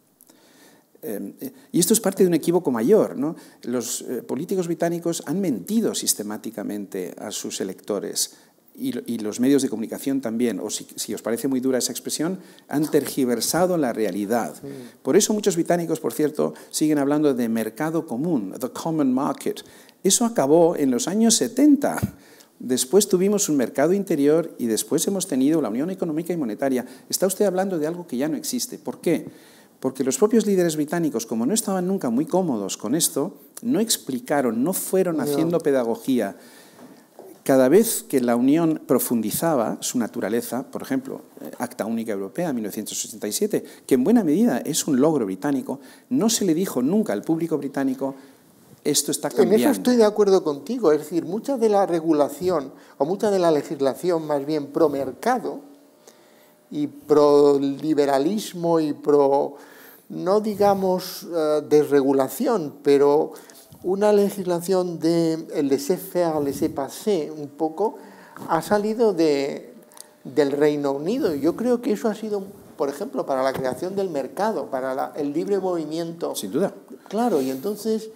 Y esto es parte de un equívoco mayor, ¿no? Los políticos británicos han mentido sistemáticamente a sus electores y los medios de comunicación también, o si os parece muy dura esa expresión, han tergiversado la realidad. Por eso muchos británicos, por cierto, siguen hablando de mercado común, the common market. Eso acabó en los años 70. Después tuvimos un mercado interior y después hemos tenido la Unión Económica y Monetaria. Está usted hablando de algo que ya no existe. ¿Por qué? Porque los propios líderes británicos, como no estaban nunca muy cómodos con esto, no explicaron, no fueron haciendo pedagogía. Cada vez que la Unión profundizaba su naturaleza, por ejemplo, Acta Única Europea, 1987, que en buena medida es un logro británico, no se le dijo nunca al público británico esto está cambiando. En eso estoy de acuerdo contigo, es decir, mucha de la regulación o mucha de la legislación más bien pro mercado y pro liberalismo y pro, no digamos desregulación, pero una legislación de laissez-faire, laissez-passer un poco, ha salido del Reino Unido. Y yo creo que eso ha sido, por ejemplo, para la creación del mercado, para el libre movimiento. Sin duda. Claro, y entonces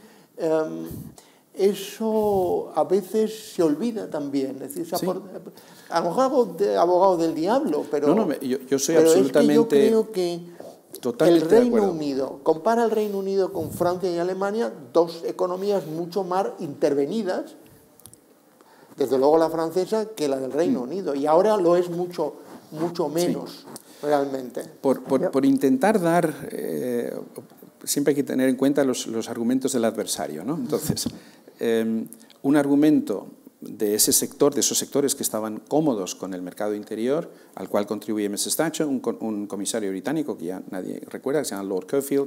eso a veces se olvida también. Es decir, sí. A lo mejor hago de abogado del diablo, pero... No, yo soy absolutamente... Es que yo creo que el Reino Unido, compara el Reino Unido con Francia y Alemania, dos economías mucho más intervenidas, desde luego la francesa, que la del Reino Unido. Y ahora lo es mucho menos, realmente. Por intentar dar... siempre hay que tener en cuenta los argumentos del adversario, ¿no? Entonces, un argumento de ese sector, de esos sectores que estaban cómodos con el mercado interior, al cual contribuye Mrs. Thatcher, un comisario británico que ya nadie recuerda, que se llama Lord Cockfield.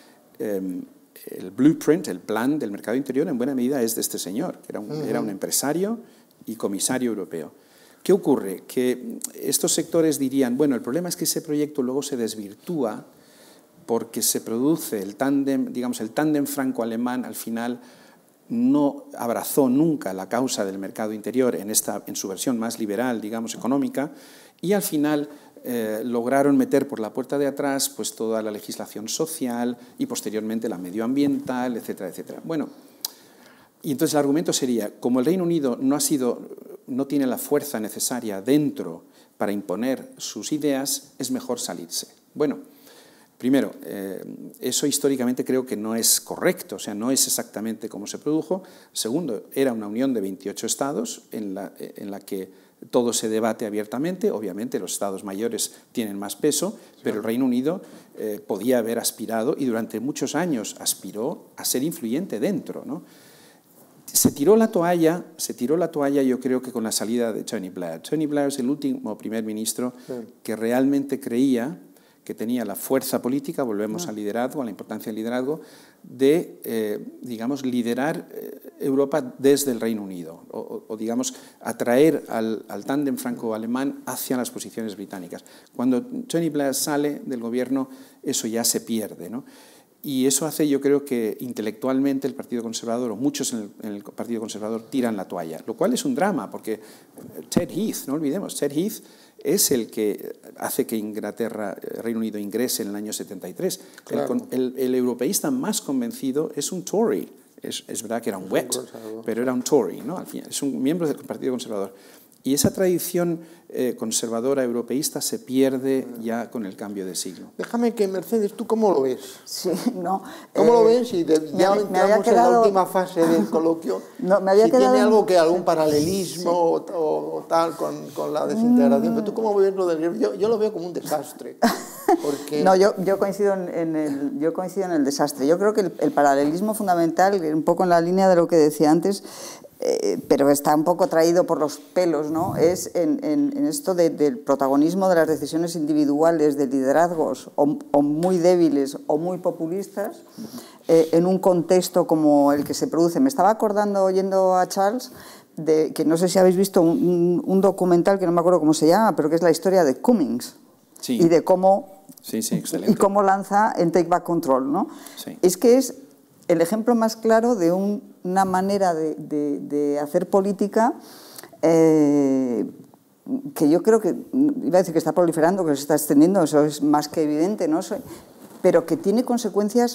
El blueprint, el plan del mercado interior, en buena medida es de este señor, que era un empresario y comisario europeo. ¿Qué ocurre? Que estos sectores dirían, bueno, el problema es que ese proyecto luego se desvirtúa porque se produce el tándem, digamos, el tándem franco-alemán al final no abrazó nunca la causa del mercado interior en su versión más liberal, digamos, económica, y al final lograron meter por la puerta de atrás pues, toda la legislación social y posteriormente la medioambiental, etcétera, etcétera. Bueno, y entonces el argumento sería, como el Reino Unido no tiene la fuerza necesaria dentro para imponer sus ideas, es mejor salirse. Bueno, primero, eso históricamente creo que no es correcto, o sea, no es exactamente como se produjo. Segundo, era una unión de 28 estados en la que todo se debate abiertamente. Obviamente los estados mayores tienen más peso, pero el Reino Unido podía haber aspirado y durante muchos años aspiró a ser influyente dentro, ¿no? Se tiró la toalla, yo creo que con la salida de Tony Blair. Tony Blair es el último primer ministro que realmente creía que tenía la fuerza política, volvemos al liderazgo, a la importancia del liderazgo, de, digamos, liderar Europa desde el Reino Unido, o digamos, atraer al tándem franco-alemán hacia las posiciones británicas. Cuando Tony Blair sale del gobierno, eso ya se pierde, ¿no? Y eso hace, yo creo, que intelectualmente el Partido Conservador, o muchos en el Partido Conservador, tiran la toalla, lo cual es un drama, porque Ted Heath, no olvidemos, Ted Heath es el que hace que Reino Unido ingrese en el año 73. Claro. El europeísta más convencido es un Tory. Es verdad que era un wet, pero era un Tory, ¿no? Al final, es un miembro del Partido Conservador. Y esa tradición conservadora europeísta se pierde ya con el cambio de siglo. Déjame que, Mercedes, ¿tú cómo lo ves? Sí, no. ¿Cómo lo ves? Y ya entramos en la última fase del coloquio. No, me había si quedado tiene algún paralelismo o tal con la desintegración. Pero ¿tú cómo ves lo del griego? Yo lo veo como un desastre. Porque... No, yo coincido en el desastre. Yo creo que el paralelismo fundamental, un poco en la línea de lo que decía antes, pero está un poco traído por los pelos, ¿no? Es en esto del protagonismo de las decisiones individuales, de liderazgos o muy débiles o muy populistas, en un contexto como el que se produce. Me estaba acordando, oyendo a Charles, que no sé si habéis visto un documental que no me acuerdo cómo se llama, pero que es la historia de Cummings. Sí. Y de cómo, excelente. y cómo lanza en Take Back Control, ¿no? Sí. Es que es el ejemplo más claro de una manera de hacer política que yo creo que, iba a decir que está proliferando, que se está extendiendo, eso es más que evidente, ¿no? Pero que tiene consecuencias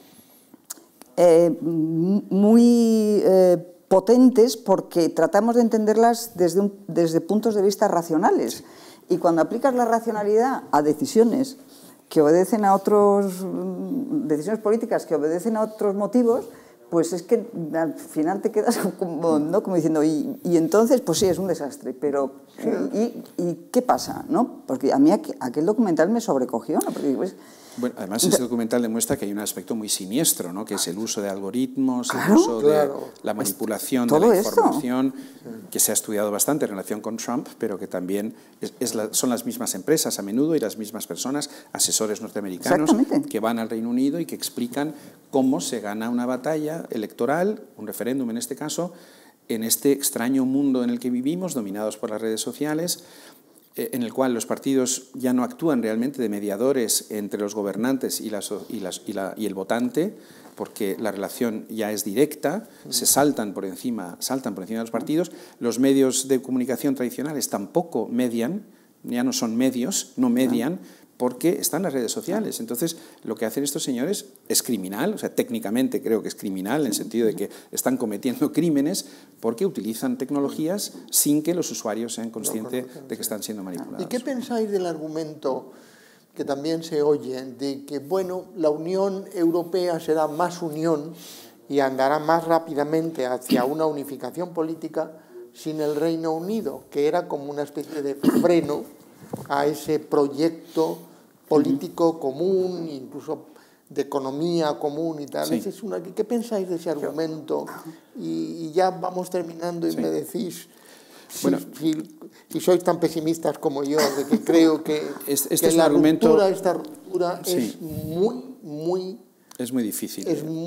muy potentes porque tratamos de entenderlas desde puntos de vista racionales. Y cuando aplicas la racionalidad a decisiones que obedecen a decisiones políticas que obedecen a otros motivos, pues es que al final te quedas como, ¿no? Como diciendo, y entonces, pues sí, es un desastre, pero ¿y qué pasa? ¿No? Porque a mí aquel documental me sobrecogió, ¿no? Porque, pues, bueno, además ese documental demuestra que hay un aspecto muy siniestro, ¿no? Que es el uso de algoritmos, claro, el uso de la manipulación de la información, que se ha estudiado bastante en relación con Trump, pero que también son las mismas empresas a menudo y las mismas personas, asesores norteamericanos, que van al Reino Unido y que explican cómo se gana una batalla electoral, un referéndum en este caso, en este extraño mundo en el que vivimos, dominados por las redes sociales, en el cual los partidos ya no actúan realmente de mediadores entre los gobernantes y el votante, porque la relación ya es directa, se saltan por encima de los partidos. Los medios de comunicación tradicionales tampoco median, ya no son medios, no median, porque están las redes sociales. Entonces, lo que hacen estos señores es criminal, o sea, técnicamente creo que es criminal, en el sentido de que están cometiendo crímenes porque utilizan tecnologías sin que los usuarios sean conscientes de que están siendo manipulados. ¿Y qué pensáis del argumento que también se oye de que, bueno, la Unión Europea será más unión y andará más rápidamente hacia una unificación política sin el Reino Unido, que era como una especie de freno a ese proyecto político común, incluso de economía común y tal? Sí. ¿Qué pensáis de ese argumento? Y ya vamos terminando y me decís si sois tan pesimistas como yo, de que creo que, esta ruptura es muy... Es muy difícil.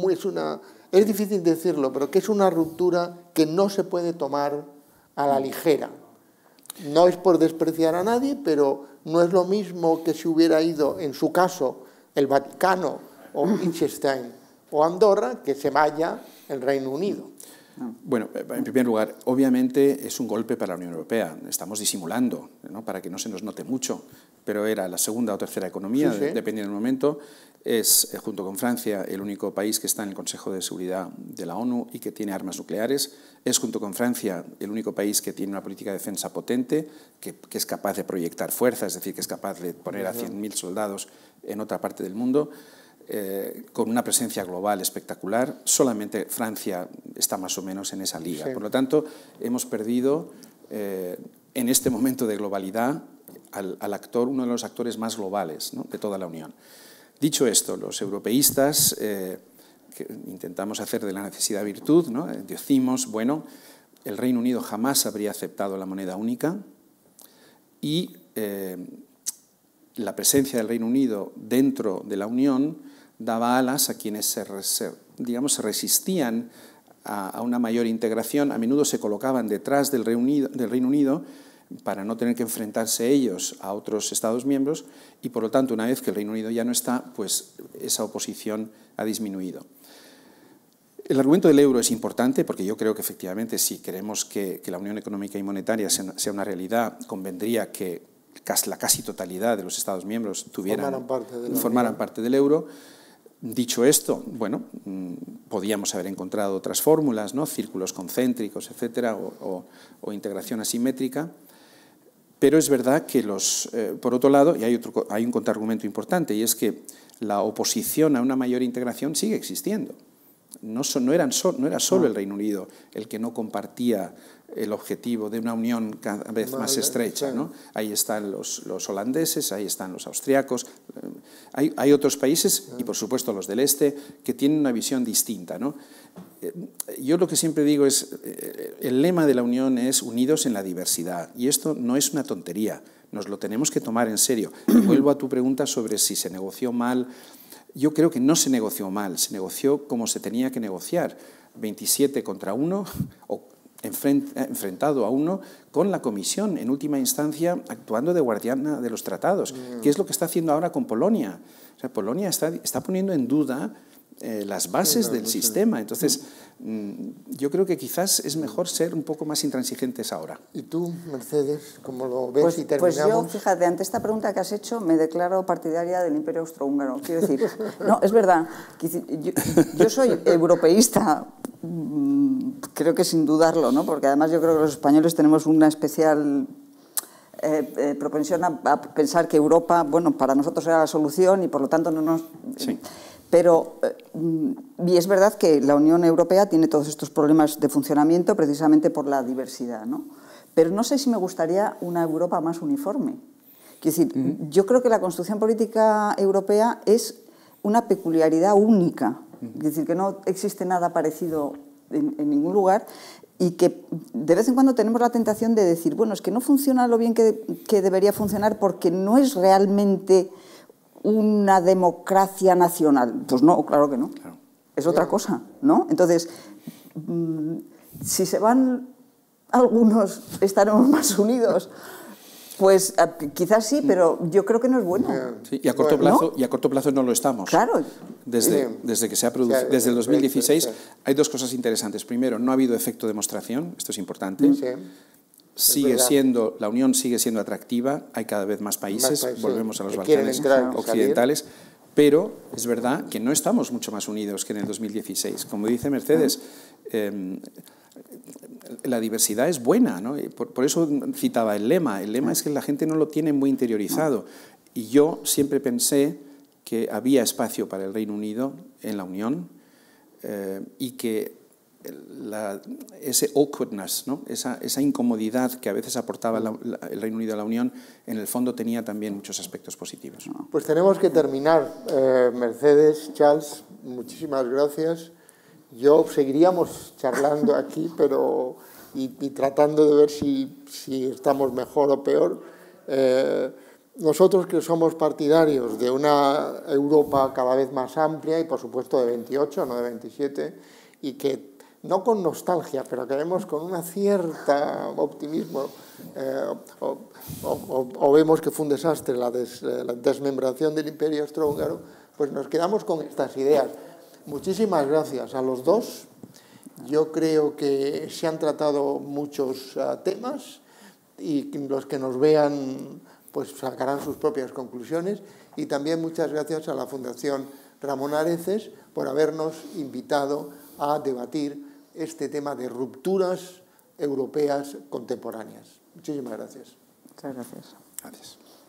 Es difícil decirlo, pero que es una ruptura que no se puede tomar a la ligera. No es por despreciar a nadie, pero no es lo mismo que si hubiera ido, en su caso, el Vaticano o Liechtenstein o Andorra, que se vaya el Reino Unido. Bueno, en primer lugar, obviamente es un golpe para la Unión Europea. Estamos disimulando, ¿no? Para que no se nos note mucho, pero era la segunda o tercera economía, dependiendo del momento. Es, junto con Francia, el único país que está en el Consejo de Seguridad de la ONU y que tiene armas nucleares. Es, junto con Francia, el único país que tiene una política de defensa potente, que es capaz de proyectar fuerza, es decir, que es capaz de poner a 100.000 soldados en otra parte del mundo. Con una presencia global espectacular. Solamente Francia está más o menos en esa liga. Por lo tanto, hemos perdido en este momento de globalidad al actor, uno de los actores más globales, ¿no? De toda la Unión. Dicho esto, los europeístas que intentamos hacer de la necesidad virtud, ¿no? Decimos, bueno, el Reino Unido jamás habría aceptado la moneda única y la presencia del Reino Unido dentro de la Unión daba alas a quienes se resistían a una mayor integración. A menudo se colocaban detrás del Reino Unido para no tener que enfrentarse ellos a otros Estados miembros y, por lo tanto, una vez que el Reino Unido ya no está, pues esa oposición ha disminuido. El argumento del euro es importante porque yo creo que, efectivamente, si queremos que la Unión Económica y Monetaria sea una realidad, convendría que la casi totalidad de los Estados miembros formaran parte del euro. Dicho esto, bueno, podíamos haber encontrado otras fórmulas, ¿no? Círculos concéntricos, etcétera, o integración asimétrica, pero es verdad que por otro lado, y hay un contraargumento importante, y es que la oposición a una mayor integración sigue existiendo. No era solo el Reino Unido el que no compartía el objetivo de una unión cada vez más estrecha, ¿no? Ahí están los holandeses, ahí están los austriacos, hay otros países, y por supuesto los del este, que tienen una visión distinta, ¿no? Yo lo que siempre digo es, el lema de la Unión es unidos en la diversidad, y esto no es una tontería, nos lo tenemos que tomar en serio. Y vuelvo a tu pregunta sobre si se negoció mal. Yo creo que no se negoció mal, se negoció como se tenía que negociar, 27 contra 1, o enfrentado a 1, con la Comisión, en última instancia, actuando de guardiana de los tratados, que es lo que está haciendo ahora con Polonia. O sea, Polonia está poniendo en duda las bases del sistema. Entonces, yo creo que quizás es mejor ser un poco más intransigentes ahora. ¿Y tú, Mercedes, cómo lo ves y terminamos? Pues yo, fíjate, ante esta pregunta que has hecho, me declaro partidaria del Imperio Austrohúngaro. Quiero decir, no, es verdad, yo soy europeísta, creo que sin dudarlo, ¿no? Porque además yo creo que los españoles tenemos una especial propensión a pensar que Europa, bueno, para nosotros era la solución y por lo tanto no nos... Sí. Pero, y es verdad que la Unión Europea tiene todos estos problemas de funcionamiento precisamente por la diversidad, ¿no? Pero no sé si me gustaría una Europa más uniforme. Quiero decir, yo creo que la construcción política europea es una peculiaridad única, es decir, que no existe nada parecido en ningún lugar y que de vez en cuando tenemos la tentación de decir, bueno, es que no funciona lo bien que debería funcionar porque no es realmente una democracia nacional. Pues no, claro que no. Claro. Es otra cosa, ¿no? Entonces, si se van algunos, estaremos más unidos. Pues quizás sí, pero yo creo que no es bueno. Sí, y a corto plazo no lo estamos. Claro. Desde que se ha producido, desde el 2016, hay dos cosas interesantes. Primero, no ha habido efecto demostración, esto es importante. La Unión sigue siendo atractiva, hay cada vez más países, volvemos a los Balcanes occidentales, pero es verdad que no estamos mucho más unidos que en el 2016. Como dice Mercedes, la diversidad es buena, ¿no? Por eso citaba el lema. El lema es que la gente no lo tiene muy interiorizado. Y yo siempre pensé que había espacio para el Reino Unido en la Unión y que ese awkwardness, ¿no? esa incomodidad que a veces aportaba el Reino Unido a la Unión, en el fondo tenía también muchos aspectos positivos. Pues tenemos que terminar. Mercedes, Charles, muchísimas gracias. Seguiríamos charlando aquí, pero y tratando de ver si estamos mejor o peor. Nosotros que somos partidarios de una Europa cada vez más amplia y por supuesto de 28, no de 27, y que no con nostalgia, pero que vemos con una cierta optimismo, o vemos que fue un desastre la desmembración del Imperio Austrohúngaro, pues nos quedamos con estas ideas. Muchísimas gracias a los dos. Yo creo que se han tratado muchos temas y los que nos vean pues sacarán sus propias conclusiones. Y también muchas gracias a la Fundación Ramón Areces por habernos invitado a debatir este tema de rupturas europeas contemporáneas. Muchísimas gracias. Muchas gracias. Gracias.